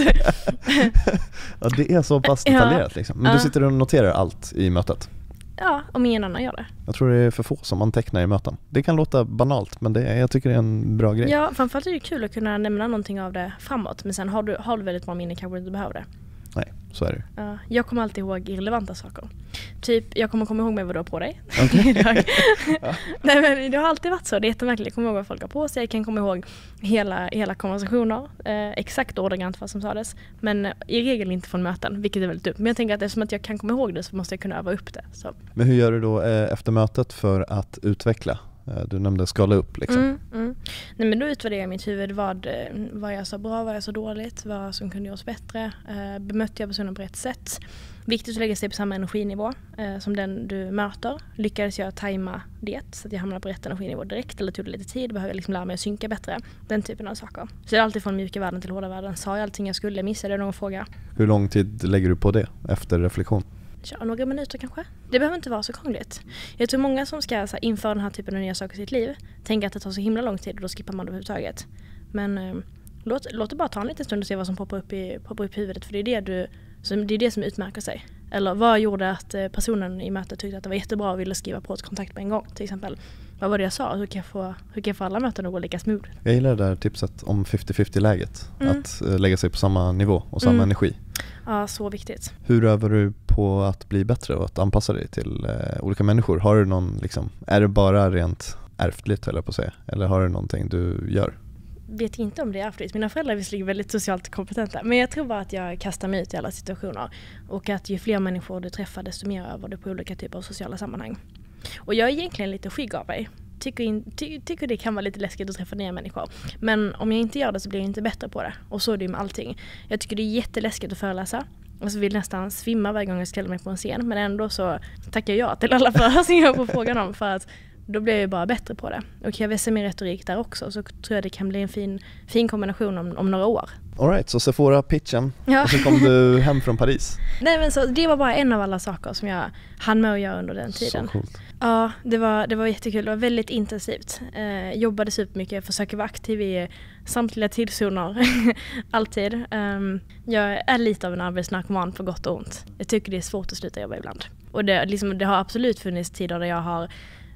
Ja, det är så pass detaljerat ja. Liksom. Men ja. Du sitter och noterar allt i mötet? Ja, om ingen annan gör det. Jag tror det är för få som antecknar i möten. Det kan låta banalt, men det är, jag tycker det är en bra grej. Ja, framförallt är det kul att kunna nämna någonting av det framåt. Men sen har du, har du väldigt bra minne, kanske du behöver det. Nej, så är det. Ja, jag kommer alltid ihåg irrelevanta saker. Typ, jag kommer komma ihåg med vad du har på dig. Okay. ja. Nej, men det har alltid varit så. Det är jättemärkligt. Jag kommer ihåg vad folk har på sig. Jag kan komma ihåg hela, hela konversationer. Eh, exakt ordagrant vad som sades. Men i regel inte från möten, vilket är väldigt dumt. Men jag tänker att eftersom att jag kan komma ihåg det så måste jag kunna öva upp det. Så. Men hur gör du då eh, efter mötet för att utveckla? Du nämnde skala upp liksom. Mm, mm. Nej, men då utvärderade jag i mitt huvud vad, vad jag så bra, vad jag så dåligt, vad som kunde göras bättre. Eh, bemötte jag personen på rätt sätt. Viktigt att lägga sig på samma energinivå eh, som den du möter. Lyckades jag tajma det så att jag hamnade på rätt energinivå direkt, eller tog det lite tid, behöver jag liksom lära mig att synka bättre. Den typen av saker. Så det är alltid från mjuka världen till hårda världen. Sa jag allting jag skulle, missade jag någon fråga. Hur lång tid lägger du på det efter reflektion? Ja, några minuter kanske. Det behöver inte vara så krångligt. Jag tror många som ska så här, införa den här typen av nya saker i sitt liv tänker att det tar så himla lång tid och då skippar man det överhuvudtaget. Men eh, låt, låt det bara ta en liten stund och se vad som poppar upp i, poppar upp i huvudet, för det är det, du, som, det är det som utmärker sig. Eller vad gjorde att eh, personen i mötet tyckte att det var jättebra och ville skriva på ett kontakt på en gång till exempel. Vad var det jag sa? Hur kan jag få, hur kan jag få alla möten att gå lika smooth? Jag gillar det där tipset om femtio-femtio-läget. Mm. Att äh, lägga sig på samma nivå och samma mm. energi. Ja, så viktigt. Hur övar du på att bli bättre och att anpassa dig till äh, olika människor? Har du någon, liksom, är det bara rent ärftligt, eller på att säga? Eller har du någonting du gör? Vet inte om det är ärftligt. Mina föräldrar är visserligen väldigt socialt kompetenta. Men jag tror bara att jag kastar mig ut i alla situationer. Och att ju fler människor du träffar, desto mer övar du på olika typer av sociala sammanhang. Och jag är egentligen lite skygg av mig. Tycker, in, ty, tycker det kan vara lite läskigt att träffa nya människor. Men om jag inte gör det så blir jag inte bättre på det. Och så är det ju med allting. Jag tycker det är jätteläskigt att föreläsa. Och så vill nästan svimma varje gång jag ställer mig på en scen. Men ändå så tackar jag till alla föreläsningar på frågan om. För att då blir jag ju bara bättre på det. Och jag vässar min retorik där också, så tror jag det kan bli en fin, fin kombination om, om några år. All right, så Sephora pitchen ja. Och så kom du hem från Paris. Nej, men så det var bara en av alla saker som jag hann med att göra under den tiden. Så coolt. Ja, det var, det var jättekul. Det var väldigt intensivt. Eh, jobbade supermycket, försöker vara aktiv i samtliga tidszoner. Alltid. Um, jag är lite av en arbetsnarkoman på gott och ont. Jag tycker det är svårt att sluta jobba ibland. Och det, liksom, det har absolut funnits tider där jag har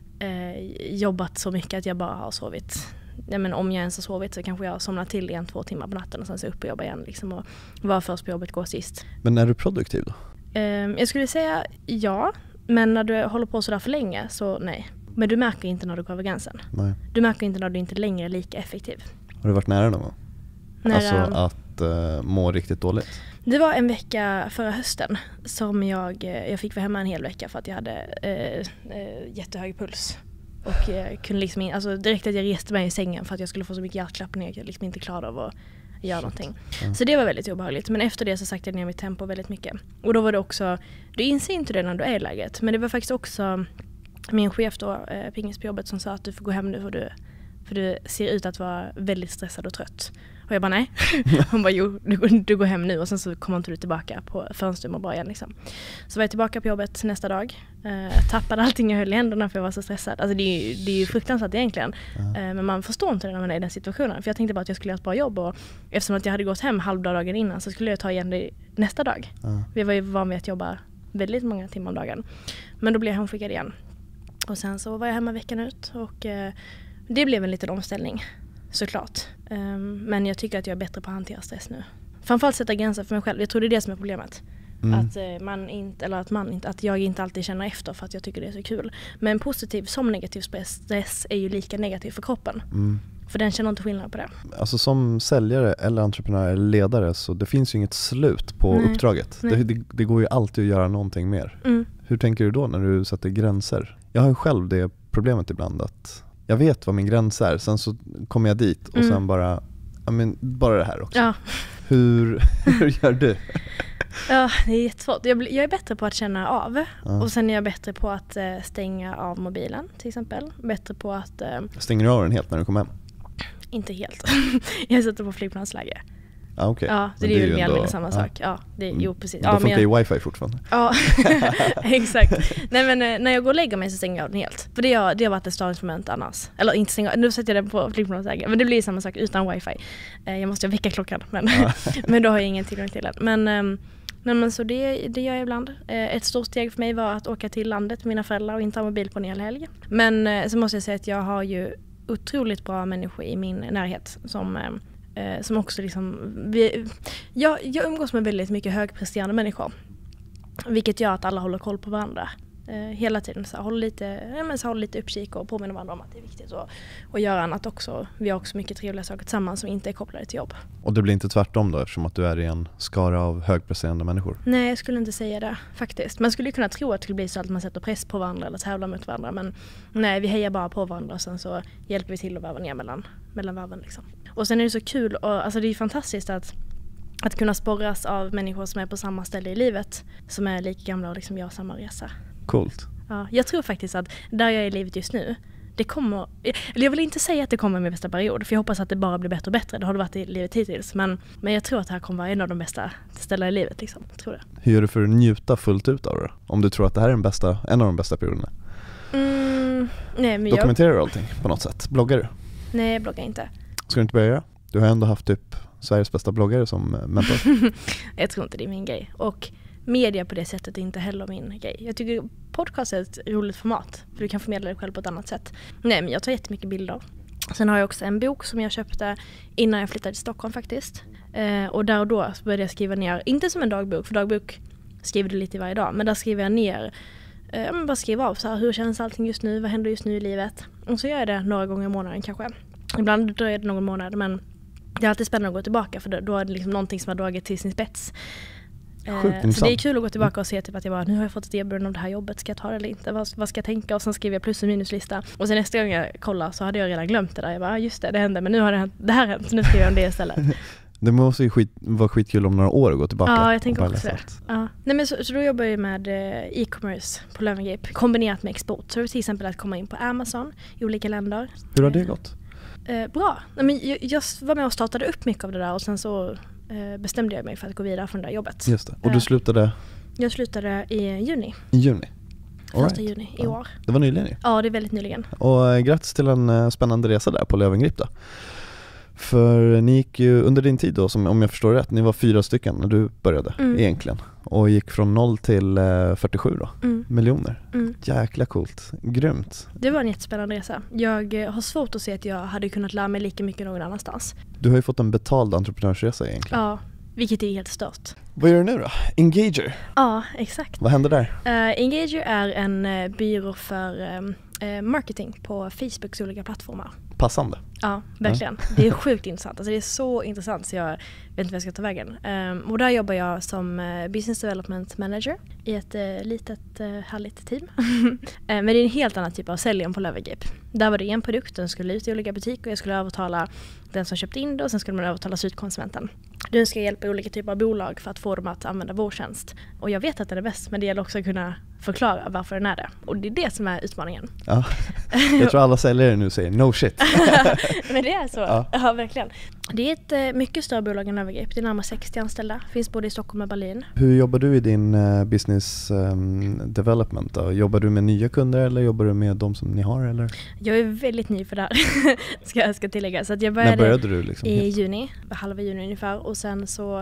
eh, jobbat så mycket att jag bara har sovit. Ja, men om jag ens har sovit så kanske jag somnar till en, två timmar på natten och sen så upp och jobba igen. Liksom, och vara först på jobbet, gå sist. Men är du produktiv då? Eh, jag skulle säga ja. Men när du håller på så där för länge så nej. Men du märker inte när du går över gränsen. Nej. Du märker inte när du inte längre är lika effektiv. Har du varit nära någon gång? Nära, alltså att uh, må riktigt dåligt? Det var en vecka förra hösten som jag, jag fick vara hemma en hel vecka för att jag hade eh, eh, jättehög puls. Och jag kunde liksom in, alltså direkt att jag reste mig i sängen för att jag skulle få så mycket hjärtklappning. Jag liksom inte klarade av att göra någonting. Ja. Så det var väldigt obehagligt. Men efter det så saktade jag ner mitt tempo väldigt mycket. Och då var det också, du inser inte det när du är i läget. Men det var faktiskt också min chef då, eh, Pingis på jobbet, som sa att du får gå hem nu för du, för du ser ut att vara väldigt stressad och trött. Och jag bara nej. Hon bara jo, du, du går hem nu och sen så kommer inte du tillbaka på förrän du mår bra igen liksom. Så var jag tillbaka på jobbet nästa dag. Eh, tappade allting jag höll i händerna för jag var så stressad. Alltså det är ju, det är ju fruktansvärt egentligen. Uh-huh. Eh, men man förstår inte det när man är i den situationen. För jag tänkte bara att jag skulle göra ett bra jobb. Och eftersom att jag hade gått hem halvdagen innan så skulle jag ta igen det nästa dag. Ja. Vi var ju van vid att jobba väldigt många timmar om dagen. Men då blev jag hemskickad igen. Och sen så var jag hemma veckan ut och eh, det blev en liten omställning, såklart. Um, men jag tycker att jag är bättre på att hantera stress nu. Framförallt sätta gränser för mig själv. Jag tror det är det som är problemet. Mm. Att, eh, man inte, eller att, man inte, att jag inte alltid känner efter för att jag tycker det är så kul. Men positiv som negativ stress är ju lika negativ för kroppen. Mm. För den känner inte skillnad på det. Alltså som säljare eller entreprenör eller ledare så det finns ju inget slut på Nej. uppdraget. Det, det, det går ju alltid att göra någonting mer. Mm. Hur tänker du då när du sätter gränser? Jag har ju själv det problemet ibland att jag vet vad min gräns är. Sen så kommer jag dit och mm. sen bara, ja men bara det här också. Ja. Hur, hur gör du? Ja, det är jättesvårt. Jag, jag är bättre på att känna av. Ja. Och sen är jag bättre på att uh, stänga av mobilen till exempel. Bättre på att... Uh, Stänger du av den helt när du kommer hem? Inte helt. Jag sätter på flygplansläge. Ah, okay. Ja, det, det är ju mer eller samma sak. Ja, det, mm. jo, precis. Då ja, funkar jag, ju wifi fortfarande. Ja, exakt. Nej, men när jag går och lägger mig så stänger jag den helt. För det har, det har varit ett störningsmoment annars. Eller inte stänga, nu sätter jag den på flygplansläge. Men det blir samma sak utan wifi. Jag måste väcka klockan, men, men då har jag ingen tillgång till den. Men... Um, Men, men så det, det gör jag ibland. Eh, ett stort steg för mig var att åka till landet med mina föräldrar och inte ha mobil på en hel helg. Men eh, så måste jag säga att jag har ju otroligt bra människor i min närhet som, eh, som också liksom... Vi, jag, jag umgås med väldigt mycket högpresterande människor. Vilket gör att alla håller koll på varandra. Eh, hela tiden så håller lite, ja, men så håller lite uppkik och påminner varandra om att det är viktigt och, och göra annat också. Vi har också mycket trevliga saker tillsammans som inte är kopplade till jobb. Och det blir inte tvärtom då eftersom att du är i en skara av högpresterande människor? Nej, jag skulle inte säga det faktiskt. Man skulle kunna tro att det skulle bli så att man sätter press på varandra eller tävlar mot varandra. Men nej, vi hejar bara på varandra och sen så hjälper vi till att varva ner mellan, mellan varven liksom. Och sen är det så kul och alltså det är fantastiskt att att kunna sporras av människor som är på samma ställe i livet som är lika gamla och liksom gör samma resa. Coolt. Ja, jag tror faktiskt att där jag är i livet just nu, det kommer, eller jag vill inte säga att det kommer med bästa period, för jag hoppas att det bara blir bättre och bättre. Det har det varit i livet hittills, men, men jag tror att det här kommer vara en av de bästa ställen i livet liksom, tror det. Hur gör du för att njuta fullt ut av det? Om du tror att det här är den bästa, en av de bästa perioderna? Mm, nej, men Dokumenterar jag... du allting på något sätt? Bloggar du? Nej, jag bloggar inte. Ska du inte börja göra? Du har ändå haft typ Sveriges bästa bloggare som mentor. Jag tror inte det är min grej. Och media på det sättet är inte heller min grej. Jag tycker podcast är ett roligt format. För du kan förmedla dig själv på ett annat sätt. Nej, men jag tar jättemycket bilder. Sen har jag också en bok som jag köpte innan jag flyttade till Stockholm faktiskt. Eh, och där och då så började jag skriva ner, inte som en dagbok, för dagbok skriver du lite i varje dag. Men där skriver jag ner, eh, men bara skriva av så här, hur känns allting just nu, vad händer just nu i livet. Och så gör jag det några gånger i månaden kanske. Ibland dröjer det någon månad, men det är alltid spännande att gå tillbaka för då är det liksom någonting som har dragit till sin spets. Eh, så det är kul att gå tillbaka och se typ att jag bara, nu har jag fått ett erbjudande om det här jobbet, ska jag ta det eller inte? Vad, vad ska jag tänka? Och sen skriver jag plus- och minuslista. Och sen nästa gång jag kollar så hade jag redan glömt det där. Jag bara, just det, det hände, men nu har det, hänt, det här hänt, så nu skriver jag om det istället. Det måste ju skit, vara skitkul om några år att gå tillbaka. Ja, jag tänker också det. Ja. Nej, men så, så då jobbar jag med eh, e-commerce på Löwengrip kombinerat med export. Så till exempel att komma in på Amazon i olika länder. Hur har det gått? Eh, bra. Nej, men jag, jag var med och startade upp mycket av det där och sen så eh, bestämde jag mig för att gå vidare från det där jobbet. Just det. Och du slutade? Eh, jag slutade i juni. I juni? Första right. juni i ja. år. Det var nyligen ju. Ja, det är väldigt nyligen. Och eh, grattis till en eh, spännande resa där på Löwengrip då. För ni gick ju under din tid då, som, om jag förstår rätt, ni var fyra stycken när du började mm. egentligen. Och gick från noll till eh, fyrtiosju då, mm. miljoner. Mm. Jäkla coolt, grymt. Det var en jättespännande resa. Jag eh, har svårt att se att jag hade kunnat lära mig lika mycket någon annanstans. Du har ju fått en betald entreprenörsresa egentligen. Ja, vilket är helt stört. Vad gör du nu då? Engager? Ja, exakt. Vad händer där? Uh, Engager är en uh, byrå för um, uh, marketing på Facebooks olika plattformar. Passande. Ja, verkligen. Ja. Det är sjukt intressant. Alltså det är så intressant så jag vet inte vad jag ska ta vägen. Um, och där jobbar jag som uh, Business Development Manager i ett uh, litet uh, härligt team. uh, men det är en helt annan typ av sälj än på Löwengrip. Där var det en produkt, den skulle ut i olika butiker och jag skulle övertala den som köpte in det och sen skulle man övertala slutkonsumenten. Du ska hjälpa olika typer av bolag för att få dem att använda vår tjänst. Och jag vet att den är bäst, men det gäller också att kunna förklara varför den är det. Och det är det som är utmaningen. Ja. Jag tror alla säljare nu säger no shit. Men det är så. Ja. Ja, verkligen. Det är ett uh, mycket större bolag än Löwengrip. Det är närmare sextio anställda. Finns både i Stockholm och Berlin. Hur jobbar du i din uh, business um, development då? Jobbar du med nya kunder eller jobbar du med de som ni har? Eller? Jag är väldigt ny för det här. ska jag ska tillägga. Så att jag började, När började du? Liksom, i helt? juni. Halva juni ungefär. Och sen så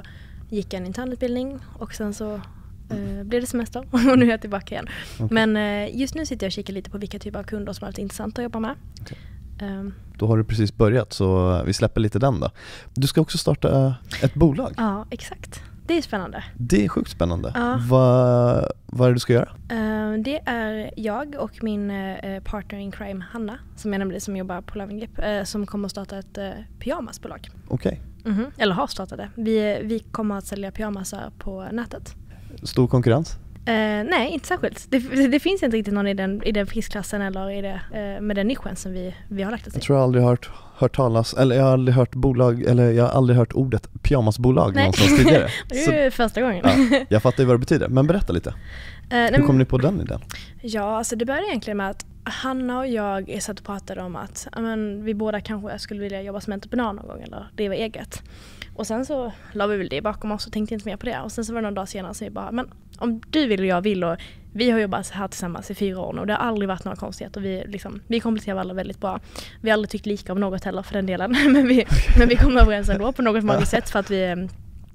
gick en internutbildning och sen så eh, blev det semester och nu är jag tillbaka igen. Okay. Men eh, just nu sitter jag och kikar lite på vilka typer av kunder som är lite intressanta att jobba med. Okay. Um, Då har du precis börjat så vi släpper lite den då. Du ska också starta ett bolag. Ja, exakt. Det är spännande. Det är sjukt spännande. Ja. Vad, vad är det du ska göra? Uh, det är jag och min uh, partner in crime Hanna, som jag nämnde, som jobbar på Loving Lip, uh, som kommer att starta ett uh, pyjamasbolag. Okej. Okay. Mm-hmm. Eller har startat det. Vi, vi kommer att sälja pyjamasar på nätet. Stor konkurrens? Uh, nej, inte särskilt. Det, det finns inte riktigt någon i den, i den prisklassen eller i det, uh, med den nischen som vi, vi har lagt oss i. Jag tror jag aldrig hört, hört talas, eller jag har aldrig hört bolag, eller jag har aldrig hört ordet pyjamasbolag nej. någonstans tidigare. Det är ju första gången. Ja, jag fattar ju vad det betyder, men berätta lite. Uh, Hur kom ni på den idén? Ja, alltså det började egentligen med att Hanna och jag satt och pratade om att amen, vi båda kanske skulle vilja jobba som entreprenör någon gång eller driva eget. Och sen så la vi väl det bakom oss och tänkte inte mer på det. Och sen så var det någon dag senare så jag bara, men om du vill och jag vill, och vi har jobbat här tillsammans i fyra år och det har aldrig varit några konstigheter. Vi, liksom, vi kompletterar alla väldigt bra. Vi har aldrig tyckt lika om något heller för den delen. men, vi, men vi kommer överens ändå på något magiskt sätt för att vi, eh,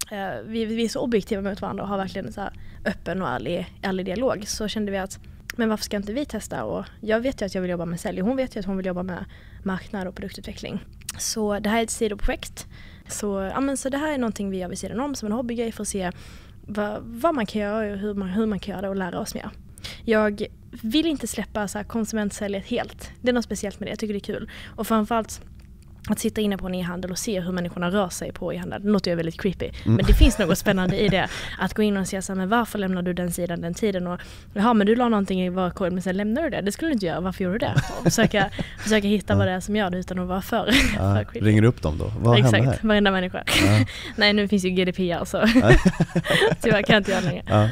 vi, vi är så objektiva mot varandra och har verkligen så här öppen och ärlig, ärlig dialog. Så kände vi att men varför ska inte vi testa? Och jag vet ju att jag vill jobba med sälj och hon vet ju att hon vill jobba med marknad och produktutveckling. Så det här är ett sidoprojekt. Så, ja, men, så det här är någonting vi gör vid sidan om som en hobbygrej för att se vad, vad man kan göra och hur man, hur man kan göra det och lära oss mer. Jag vill inte släppa så här konsumentsäljet helt. Det är något speciellt med det. Jag tycker det är kul. Och framförallt att sitta inne på en e-handel och se hur människorna rör sig på e-handel. Det låter ju väldigt creepy. Mm. Men det finns något spännande i det. Att gå in och säga så här, men varför lämnar du den sidan den tiden? Och jaha, men du la någonting i varkorgen, men sen lämnar du det. Det skulle du inte göra. Varför gjorde du det? Och försöka, försöka hitta ja. vad det är som gör det utan att vara för, ja, för creepy. Ringer du upp dem då? Vad Exakt, händer här? Varenda människa. Ja. Nej, nu finns ju G D P R så tyvärr kan jag inte göra längre. Ja.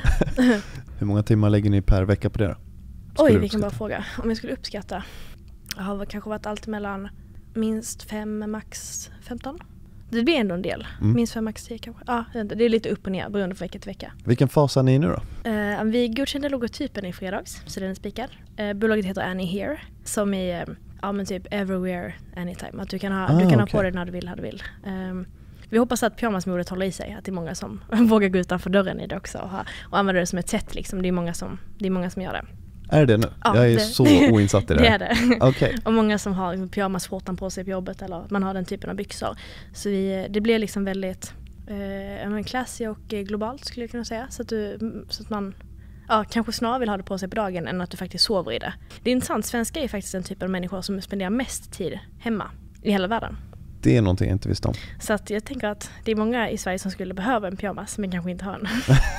Hur många timmar lägger ni per vecka på det då? Oj, vilken bra fråga. Om jag skulle uppskatta. Jag har kanske varit allt mellan minst fem, max femton. Det blir ändå en del. Mm. Minst fem, max tio kanske. Ja, det är lite upp och ner beroende på vecka till vecka. Vilken fas är ni i nu då? Uh, vi godkände logotypen i fredags, så den är spikad. Uh, bolaget heter Annie Here, som är uh, ja, men typ everywhere, anytime. Att du kan ha, ah, du kan okay. ha på det när du vill, när du vill. Um, vi hoppas att pyjamasmodet håller i sig. Att det är många som vågar gå utanför dörren i det också och, ha, och använda det som ett sätt. Liksom. Det är många som, det är många som gör det. Är det nu? Ja, jag är det. så oinsatt i det. Det är det. Okay. Och många som har pyjamasskjortan på sig på jobbet eller man har den typen av byxor. Så vi, det blir liksom väldigt eh, classy och eh, globalt skulle jag kunna säga. Så att, du, så att man ja, kanske snarare vill ha det på sig på dagen än att du faktiskt sover i det. Det är intressant. Svenskar är faktiskt en typ av människor som spenderar mest tid hemma i hela världen. Det är någonting jag inte visste om. Så att jag tänker att det är många i Sverige som skulle behöva en pyjamas men kanske inte har en.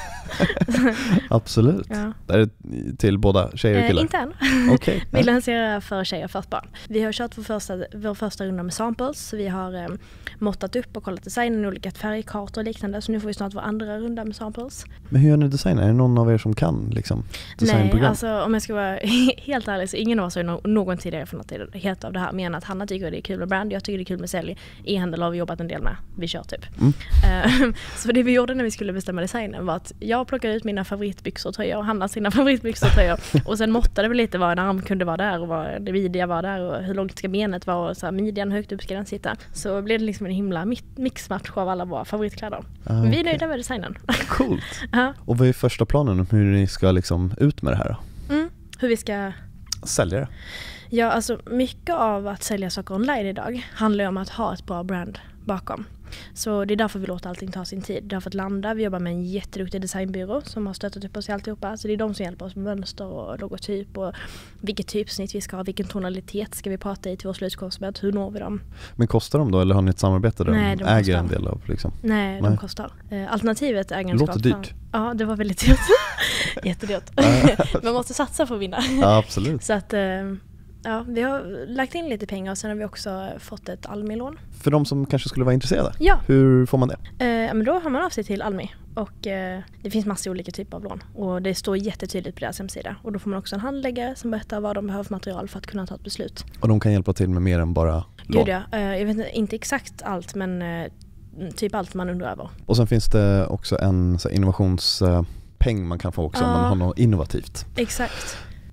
Absolut. Ja. Är det till båda tjejer och killar? Eh, inte än. Okay. Vi lanserar för tjejer och för barn. Vi har kört vår första, vår första runda med samples. Så vi har eh, måttat upp och kollat designen, olika färgkartor och liknande. Så nu får vi snart vår andra runda med samples. Men hur gör ni designen? Är det någon av er som kan liksom, designprogram? Nej, alltså om jag ska vara helt ärlig så ingen av oss har no- någon tidigare för något helt av det här. Men att Hanna tycker det är kul med brand, jag tycker det är kul med sälj. E-handel har vi jobbat en del med. Vi kör typ. Mm. Uh, så det vi gjorde när vi skulle bestämma designen var att jag plockade ut mina favoritbyxor tröjor och Hanna sina favoritbyxor tröjor. Och sen måttade vi lite vad en arm kunde vara där och vad det vidriga var där och hur långt ska benet vara och så här, midjan högt upp ska den sitta. Så blev det liksom en himla mixmatch av alla våra favoritkläder. Ah, okay. Vi är nöjda med designen. Coolt. Uh. Och vad är första planen om hur ni ska liksom ut med det här då? Mm, hur vi ska sälja det? Ja, alltså mycket av att sälja saker online idag handlar om att ha ett bra brand bakom. Så det är därför vi låter allting ta sin tid. Därför att landa, vi jobbar med en jätteduktig designbyrå som har stöttat upp oss i alltihopa. Så det är de som hjälper oss med mönster och logotyp och vilket typsnitt vi ska ha, vilken tonalitet ska vi prata i till vår slutkonsument, hur når vi dem? Men kostar de då eller har ni ett samarbete där Nej, de, de äger kostar. En del av liksom? Nej, de Nej. kostar. Uh, alternativet ägarskap. Låter dyrt. Ja, det var väldigt dyrt. Jättedyrt. Man måste satsa för att vinna. Ja, absolut. Så att... Uh, Ja, vi har lagt in lite pengar och sen har vi också fått ett Almi-lån. För de som kanske skulle vara intresserade? Ja. Hur får man det? Eh, men då har man av sig till Almi och eh, det finns massor olika typer av lån. Och det står jättetydligt på deras hemsida. Och då får man också en handläggare som berättar vad de behöver för material för att kunna ta ett beslut. Och de kan hjälpa till med mer än bara lån? Gud ja, eh, jag vet inte, inte exakt allt men eh, typ allt man undrar över. Och sen finns det också en så här, innovationspeng man kan få också uh, om man har något innovativt. Exakt.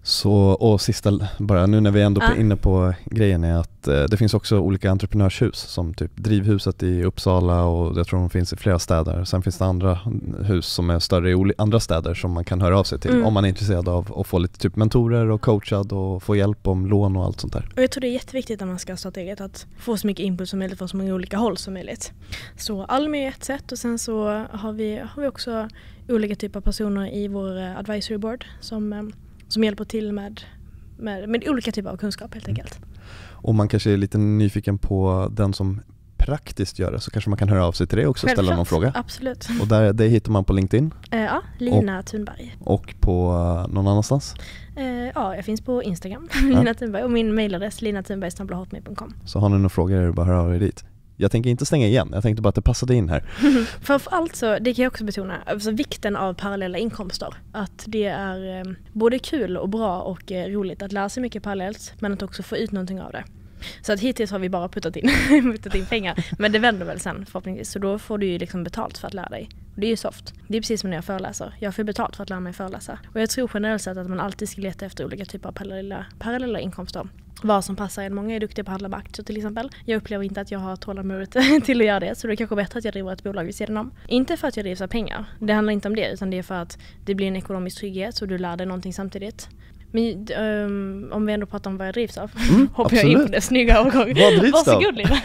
Så, och sista, bara nu när vi ändå är ah. inne på grejen är att eh, det finns också olika entreprenörshus som typ Drivhuset i Uppsala och jag tror de finns i flera städer. Sen finns det andra hus som är större i oli- andra städer som man kan höra av sig till mm. om man är intresserad av att få lite typ mentorer och coachad och få hjälp om lån och allt sånt där. Och jag tror det är jätteviktigt när man ska starta eget att få så mycket input som möjligt från så många olika håll som möjligt. Så Almi är ett sätt och sen så har vi, har vi också olika typer av personer i vår advisory board som som hjälper till med, med, med olika typer av kunskap helt enkelt. Mm. Och man kanske är lite nyfiken på den som praktiskt gör det så kanske man kan höra av sig till det också och ställa någon fråga. Absolut. Och där, det hittar man på LinkedIn? Uh, ja, Lina och, Thunberg. Och på uh, någon annanstans? Uh, ja, jag finns på Instagram, ja. Lina Thunberg och min mailadress lina thunberg snabel-a hotmail punkt com. Så har ni några frågor är det bara att höra av er dit. Jag tänker inte stänga igen, jag tänkte bara att det passade in här. Framförallt så, det kan jag också betona, alltså vikten av parallella inkomster. Att det är eh, både kul och bra och eh, roligt att lära sig mycket parallellt men att också få ut någonting av det. Så att hittills har vi bara puttat in, puttat in pengar. Men det vänder väl sen förhoppningsvis. Så då får du ju liksom betalt för att lära dig. Och det är ju soft. Det är precis som när jag föreläser. Jag får betalt för att lära mig föreläsa. Och jag tror generellt sett att man alltid ska leta efter olika typer av parallella, parallella inkomster. Vad som passar en. Många är duktiga på att handla med aktier till exempel. Jag upplever inte att jag har tålamod till att göra det. Så det är kanske bättre att jag driver ett bolag vid sidan om. Inte för att jag drivs av pengar. Det handlar inte om det. Utan det är för att det blir en ekonomisk trygghet. Så du lär dig någonting samtidigt. Men um, om vi ändå pratar om vad jag drivs av. Mm, hoppar jag in på det snygga avgång. Vad drivs du av? Varsågod Lina.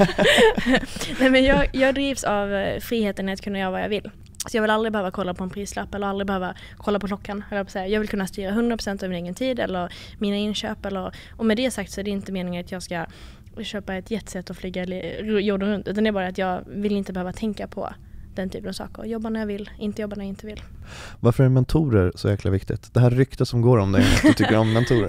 Nej, men jag, jag drivs av friheten att kunna göra vad jag vill. Så jag vill aldrig behöva kolla på en prislapp eller aldrig behöva kolla på klockan. Jag, säga. jag vill kunna styra hundra procent av min egen tid eller mina inköp. Eller, och med det sagt så är det inte meningen att jag ska köpa ett jetset och flyga jorden runt. Utan det är bara att jag vill inte behöva tänka på den typen av saker. Jobba när jag vill, inte jobba när jag inte vill. Varför är mentorer så jäkla viktigt? Det här ryktet som går om dig, att du tycker om mentorer.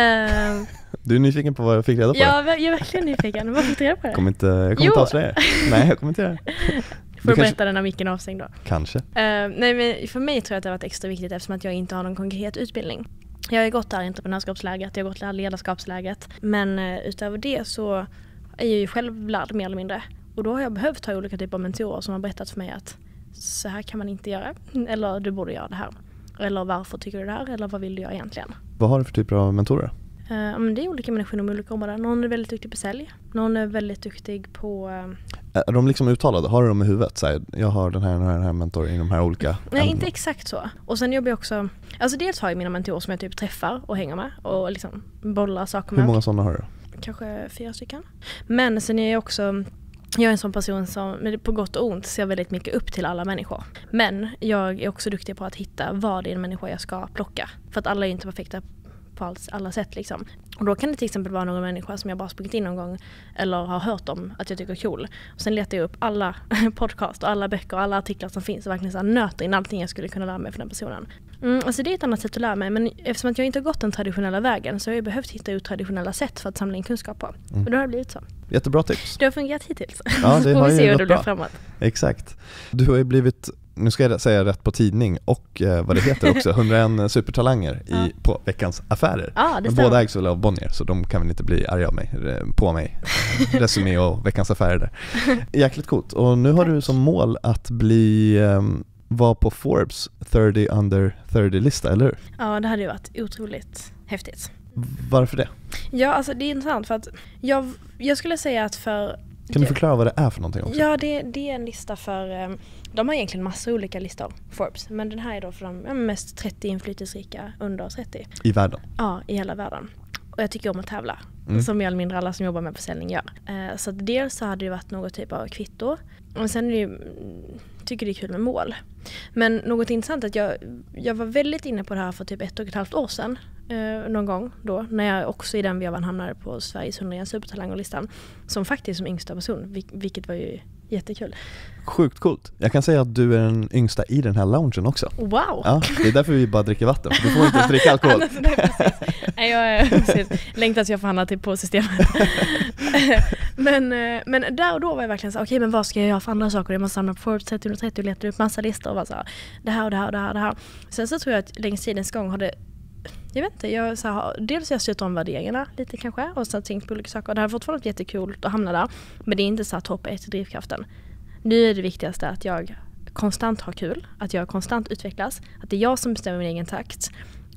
Uh, du är nyfiken på vad jag fick reda på? Ja, jag är verkligen nyfiken. Vad fick du reda på det? Kom inte, jag kommer inte avslöja det. Nej, jag kommer inte göra det. Får du berätta den när micken är avstängd då? Kanske. Uh, nej, men för mig tror jag att det har varit extra viktigt eftersom att jag inte har någon konkret utbildning. Jag har gått där i entreprenörskapsläget, jag har gått där ledarskapsläget. Men uh, utöver det så är jag ju själv lärd mer eller mindre. Och då har jag behövt ha olika typer av mentorer som har berättat för mig att så här kan man inte göra. Eller du borde göra det här. Eller varför tycker du det här? Eller vad vill du göra egentligen? Vad har du för typer av mentorer? Uh, men det är olika människor inom olika områden. Någon är väldigt duktig på sälj. Någon är väldigt duktig på... Uh... Är de liksom uttalade? Har du dem i huvudet? Så här, jag har den här, den här, den här mentor i de här olika... Nej, ämnen. Inte exakt så. Och sen jobbar jag också... Alltså dels har jag mina mentorer som jag typ träffar och hänger med. Och liksom bollar saker med. Hur många sådana har du? Kanske fyra stycken. Men sen är jag också... Jag är en sån person som på gott och ont ser väldigt mycket upp till alla människor. Men jag är också duktig på att hitta vad det är en människa jag ska plocka. För att alla är inte perfekta på alla sätt liksom. Och då kan det till exempel vara någon människa som jag bara sprungit in någon gång eller har hört om att jag tycker är cool. Och sen letar jag upp alla podcast och alla böcker och alla artiklar som finns och verkligen så här nöter in allting jag skulle kunna lära mig från den personen. Mm, alltså det är ett annat sätt att lära mig, men eftersom att jag inte har gått den traditionella vägen så har jag behövt hitta ut traditionella sätt för att samla in kunskap på. Mm. Och då har det blivit så. Jättebra tips. Det har fungerat hittills. Ja, det har vi se ju hur det blir bra. Framåt. Exakt. Du har ju blivit, nu ska jag säga rätt på tidning och eh, vad det heter också, hundraen supertalanger i, ja. På Veckans Affärer. Ja, det båda ägs väl av Bonnier, så de kan väl inte bli arga av mig, på mig. Resumé och Veckans Affärer där. Jäkligt coolt. Och nu har Tack. Du som mål att bli... Um, var på Forbes trettio under trettio-lista, eller hur? Ja, det hade ju varit otroligt häftigt. Varför det? Ja, alltså det är intressant för att jag, jag skulle säga att för... Kan du förklara vad det är för någonting också? Ja, det, det är en lista för... De har egentligen massa olika listor, Forbes. Men den här är då för de mest trettio inflytelserika under trettio. I världen? Ja, i hela världen. Och jag tycker om att tävla. Mm. Som mer eller mindre alla som jobbar med försäljning gör. Eh, så att dels så hade det varit något typ av kvitto. Och sen är det ju, tycker det är kul med mål. Men något intressant är att jag, jag var väldigt inne på det här för typ ett och ett halvt år sedan. Eh, någon gång då. När jag också i den vevan hamnade på Sveriges hundraen supertalangerlistan. Som faktiskt som yngsta person. Vil- vilket var ju jättekul. Sjukt coolt. Jag kan säga att du är den yngsta i den här loungen också. Wow! Ja, det är därför vi bara dricker vatten. Du får inte ens dricka alkohol. Annars, nej, precis. Nej, jag är precis. Längtar att jag får handla till på systemet. men, men där och då var jag verkligen så okej, okay, men vad ska jag göra för andra saker? Jag måste samla på Forbes trettio under trettio och leta upp massa listor och bara så här, det här och det här och det här och det här. Sen så tror jag att längs tidens gång har det jag vet inte, jag så här, dels har jag styrt om värderingarna lite kanske och så tänkt på olika saker. Det har fortfarande varit jättekul att hamna där, men det är inte så här topp ett i drivkraften. Nu är det viktigaste att jag konstant har kul, att jag konstant utvecklas, att det är jag som bestämmer min egen takt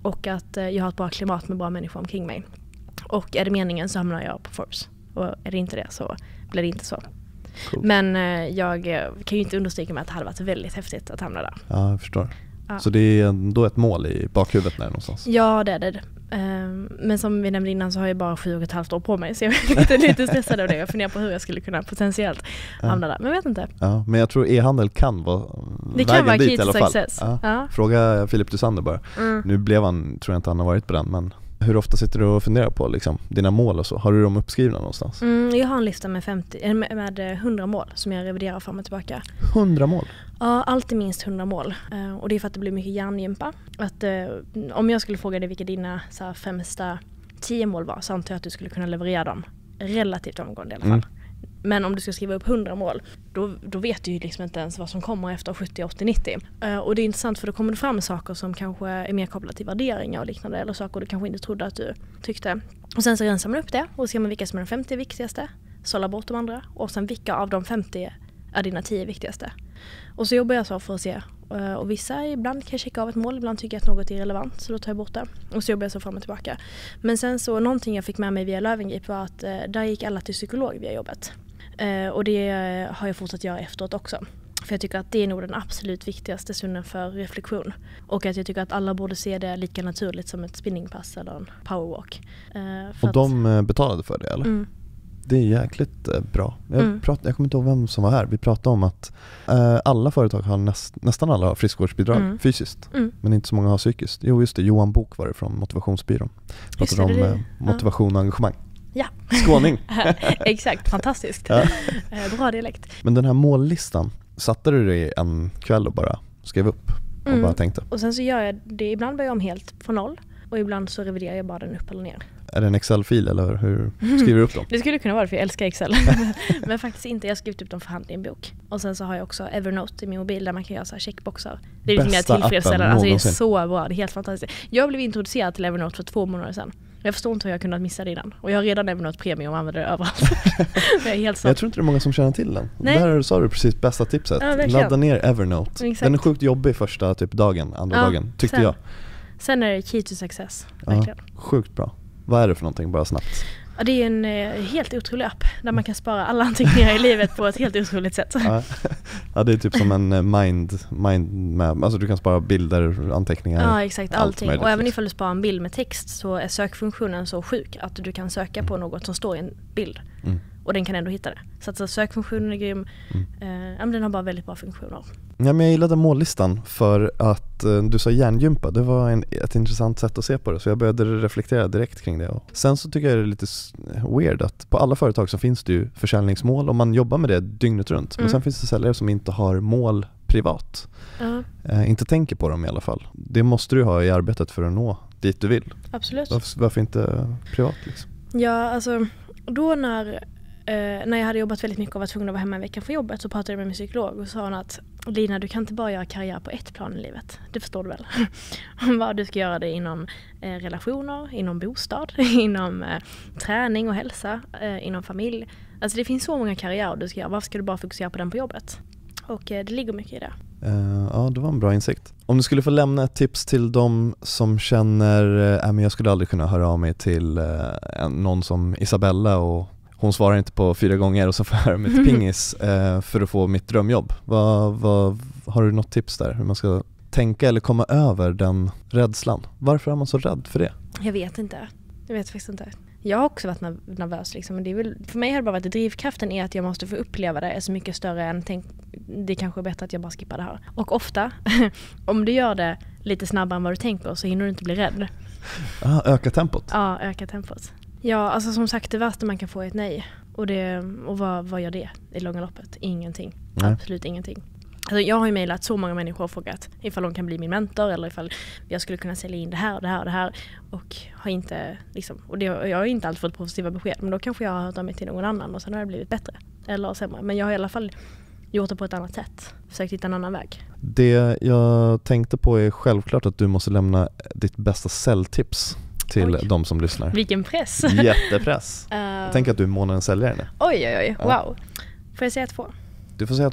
och att eh, jag har ett bra klimat med bra människor omkring mig. Och är det meningen så hamnar jag på Forbes. Och är det inte det så blir det inte så. Cool. Men eh, jag kan ju inte understryka med att det hade varit väldigt häftigt att hamna där. Ja, jag förstår. Ja. Så det är ändå ett mål i bakhuvudet när någonstans? Ja, det är det. Um, men som vi nämnde innan så har jag bara sju och ett halvt år på mig. Så jag är lite, lite stressad av det. Jag funderar på hur jag skulle kunna potentiellt ja. hamna där. Men jag vet inte. Ja, men jag tror e-handel kan vara det vägen kan vara dit key i alla to fall. success. Ja. Ja. Fråga Filip Dusander bara. Mm. Nu blev han, tror jag inte han har varit på den, men hur ofta sitter du och funderar på liksom, dina mål och så? Har du dem uppskrivna någonstans? Mm, jag har en lista med, femtio, med, med hundra mål som jag reviderar fram och tillbaka. hundra mål? Ja, alltid minst hundra mål. Uh, och det är för att det blir mycket hjärngympa. Att, uh, om jag skulle fråga dig vilka dina så här, främsta tio mål var, så antar jag att du skulle kunna leverera dem relativt omgående i alla fall. Mm. Men om du ska skriva upp hundra mål, då, då vet du ju liksom inte ens vad som kommer efter sjuttio, åttio, nittio. Uh, och det är intressant för då kommer det fram saker som kanske är mer kopplade till värderingar och liknande, eller saker du kanske inte trodde att du tyckte. Och sen så rensar man upp det och ser man vilka som är de femtio viktigaste, sållar bort de andra och sen vilka av de femtio är dina tio viktigaste. Och så jobbar jag så för att se. Uh, och vissa, ibland kan jag checka av ett mål, ibland tycker jag att något är irrelevant, så då tar jag bort det. Och så jobbar jag så fram och tillbaka. Men sen så, någonting jag fick med mig via Löwengrip var att uh, där gick alla till psykolog via jobbet. Uh, och det uh, har jag fortsatt göra efteråt också. För jag tycker att det är nog den absolut viktigaste stunden för reflektion. Och att jag tycker att alla borde se det lika naturligt som ett spinningpass eller en powerwalk. Uh, och att, de betalade för det, eller? Mm. Det är jäkligt eh, bra. Jag, mm. prat, jag kommer inte ihåg vem som var här. Vi pratade om att eh, alla företag har näst, nästan alla har friskvårdsbidrag mm. fysiskt. Mm. Men inte så många har psykiskt. Jo, just det. Johan Bok var det från Motivationsbyrån. Pratade om eh, motivation och engagemang. Ja. Skåning. Exakt, fantastiskt. Ja. Bra dialekt. Men den här mållistan, satte du det en kväll och bara skrev upp och mm. bara tänkte? Och sen så gör jag det, ibland börjar jag om helt från noll. Och ibland så reviderar jag bara den upp eller ner. Är det en Excel-fil eller hur skriver du upp dem? Det skulle kunna vara det, för jag älskar Excel. Men faktiskt inte, jag har skrivit upp dem för hand i en bok. Och sen så har jag också Evernote i min mobil där man kan göra så här checkboxar. Det är lite mer tillfredsställande. Alltså det är så bra, det är helt fantastiskt. Jag blev introducerad till Evernote för två månader sedan. Jag förstår inte hur jag kunnat missa det innan. Och jag har redan Evernote Premium och använder det överallt. jag, är helt jag tror inte det är många som känner till den. Nej. Där sa du precis bästa tipset. Ja, ladda ner Evernote. Exakt. Den är sjukt jobbig första typ dagen, andra ja, dagen, tyckte sen. jag. Sen är det key to success, verkligen. Ja, sjukt bra. Vad är det för någonting, bara snabbt? Ja, det är en eh, helt otrolig app där man kan spara alla anteckningar i livet på ett helt otroligt sätt. Ja. ja, det är typ som en mind, mind map. Alltså du kan spara bilder, anteckningar. Ja, exakt. Allting. Allt och även ifall du sparar en bild med text så är sökfunktionen så sjuk att du kan söka på något som står i en bild. Mm. Och den kan ändå hitta det. Så att så sökfunktionen är grym. Mm. Eh, den har bara väldigt bra funktioner. Ja, men jag gillade mållistan för att eh, du sa hjärngympa. Det var en, ett intressant sätt att se på det. Så jag började reflektera direkt kring det. Och sen så tycker jag det är lite weird att på alla företag så finns det ju försäljningsmål och man jobbar med det dygnet runt. Men mm. sen finns det säljare som inte har mål privat. Uh-huh. Eh, inte tänker på dem i alla fall. Det måste du ha i arbetet för att nå dit du vill. Absolut. Varför, varför inte privat liksom? Ja, alltså då när Uh, när jag hade jobbat väldigt mycket och var tvungen att vara hemma en vecka för jobbet så pratade jag med min psykolog och sa hon att Lina, du kan inte bara göra karriär på ett plan i livet. Det förstår du väl? Vad du ska göra det inom eh, relationer, inom bostad, inom eh, träning och hälsa, eh, inom familj. Alltså det finns så många karriärer du ska göra. Varför ska du bara fokusera på den på jobbet? Och eh, det ligger mycket i det. Uh, ja, det var en bra insikt. Om du skulle få lämna ett tips till dem som känner äh, men jag skulle aldrig kunna höra av mig till äh, någon som Isabella och hon svarar inte på fyra gånger och så får jag höra mitt pingis eh, för att få mitt drömjobb. Vad, vad, har du något tips där? Hur man ska tänka eller komma över den rädslan? Varför är man så rädd för det? Jag vet inte. Jag vet faktiskt inte. Jag har också varit nervös. Liksom. Men det är väl, för mig har det bara varit drivkraften är att jag måste få uppleva det är så mycket större än tänk, det är kanske är bättre att jag bara skippar det här. Och ofta, om du gör det lite snabbare än vad du tänker så hinner du inte bli rädd. Ah, öka tempot? Ja, öka tempot. Ja, alltså som sagt, det värsta man kan få är ett nej. Och, det, och vad, vad gör det i långa loppet? Ingenting. Nej. Absolut ingenting. Alltså jag har ju mejlat så många människor och frågat ifall de kan bli min mentor eller ifall jag skulle kunna sälja in det här och det här och det här. Och har inte, liksom, och det, jag har inte alltid fått positiva besked. Men då kanske jag har hört av mig till någon annan och sen har det blivit bättre. Eller sämre. Men jag har i alla fall gjort det på ett annat sätt. Försökt hitta en annan väg. Det jag tänkte på är självklart att du måste lämna ditt bästa säljtips till oj. De som lyssnar. Vilken press. Jättepress. uh, jag tänker att du är månadens säljare nu. Oj, oj, oj. Wow. Ja. Får jag säga två? Du får säga två.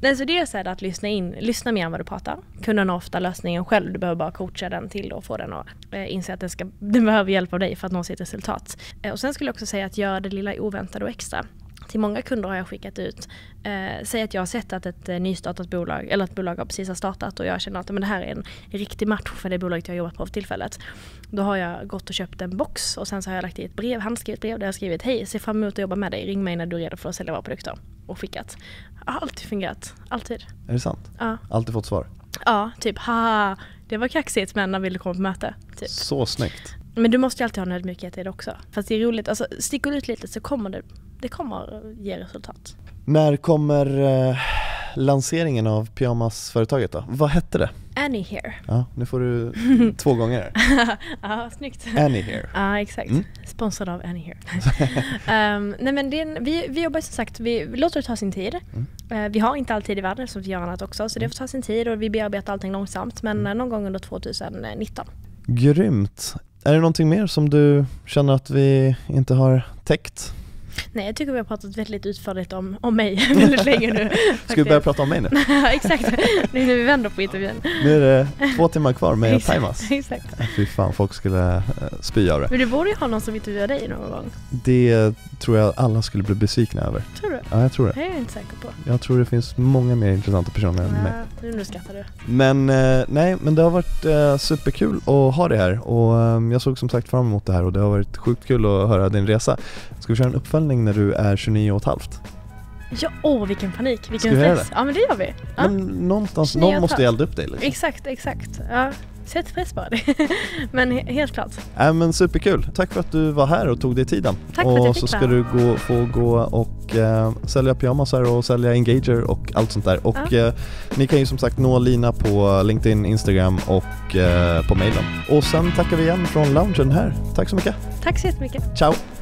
Nej, så det är så här att lyssna in, lyssna mer än vad du pratar. Kunden har ofta lösningen själv. Du behöver bara coacha den till och få den att eh, inse att den, ska, den behöver hjälp av dig för att nå sitt resultat. Eh, och sen skulle jag också säga att göra det lilla oväntade och extra. Till många kunder har jag skickat ut, eh, säg att jag har sett att ett eh, nystartat bolag, eller ett bolag har precis har startat och jag känner att men det här är en riktig match för det bolaget jag har jobbat på för tillfället. Då har jag gått och köpt en box och sen så har jag lagt i ett brev, handskrivet brev där jag har skrivit hej, ser fram emot att jobba med dig, ring mig när du är redo för att sälja våra produkter. Och skickat. Har alltid fungerat, alltid. Är det sant? Ja. Alltid fått svar? Ja, typ haha, det var kaxigt men när vill du komma på möte? Typ. Så snyggt. Men du måste ju alltid ha en ödmjukhet i det också. Fast det är roligt, alltså sticker ut lite så kommer det, det kommer ge resultat. När kommer eh, lanseringen av pyjamasföretaget då? Vad hette det? Annie here. Ja, nu får du två gånger. Ja, snyggt. Annie here. Ja, exakt. Mm. Sponsrad av Annie here. um, nej men det är en, vi, vi jobbar som sagt, vi, vi låter det ta sin tid. Mm. Uh, vi har inte all tid i världen som vi gör annat också, så det får ta sin tid och vi bearbetar allting långsamt, men mm. någon gång under tjugonitton. Grymt. Är det någonting mer som du känner att vi inte har täckt? Nej, jag tycker vi har pratat väldigt utförligt om, om mig väldigt länge nu. Ska vi börja prata om mig nu? Ja, exakt. Det är nu vi vänder på intervjun. Nu är det två timmar kvar med Timas. Exakt. Fy fan, folk skulle spy av det. Men du borde ju ha någon som intervjuar dig någon gång. Det tror jag alla skulle bli besvikna över. Tror du? Ja, jag tror det. Det är jag inte säker på. Jag tror det finns många mer intressanta personer än mig. Ja, nu skrattar du. Men eh, nej, men det har varit eh, superkul att ha det här. Och eh, jag såg som sagt fram emot det här och det har varit sjukt kul att höra din resa. Ska vi köra en uppföljning när du är tjugonio och ett halvt? Ja, åh vilken panik, vilken Ska vi göra det? Ja, men det gör vi. Ja. Men någonstans, någon måste ju elda upp dig liksom. Exakt, exakt. Ja, sätt press på det. Men he- helt klart. Ja, men superkul. Tack för att du var här och tog dig tiden. Tack för att jag fick Och så ska du gå, få gå och eh, sälja pyjamasar och sälja Engager och allt sånt där. Och ja. eh, ni kan ju som sagt nå Lina på LinkedIn, Instagram och eh, på mailen. Och sen tackar vi igen från loungen här. Tack så mycket. Tack så jättemycket. Ciao.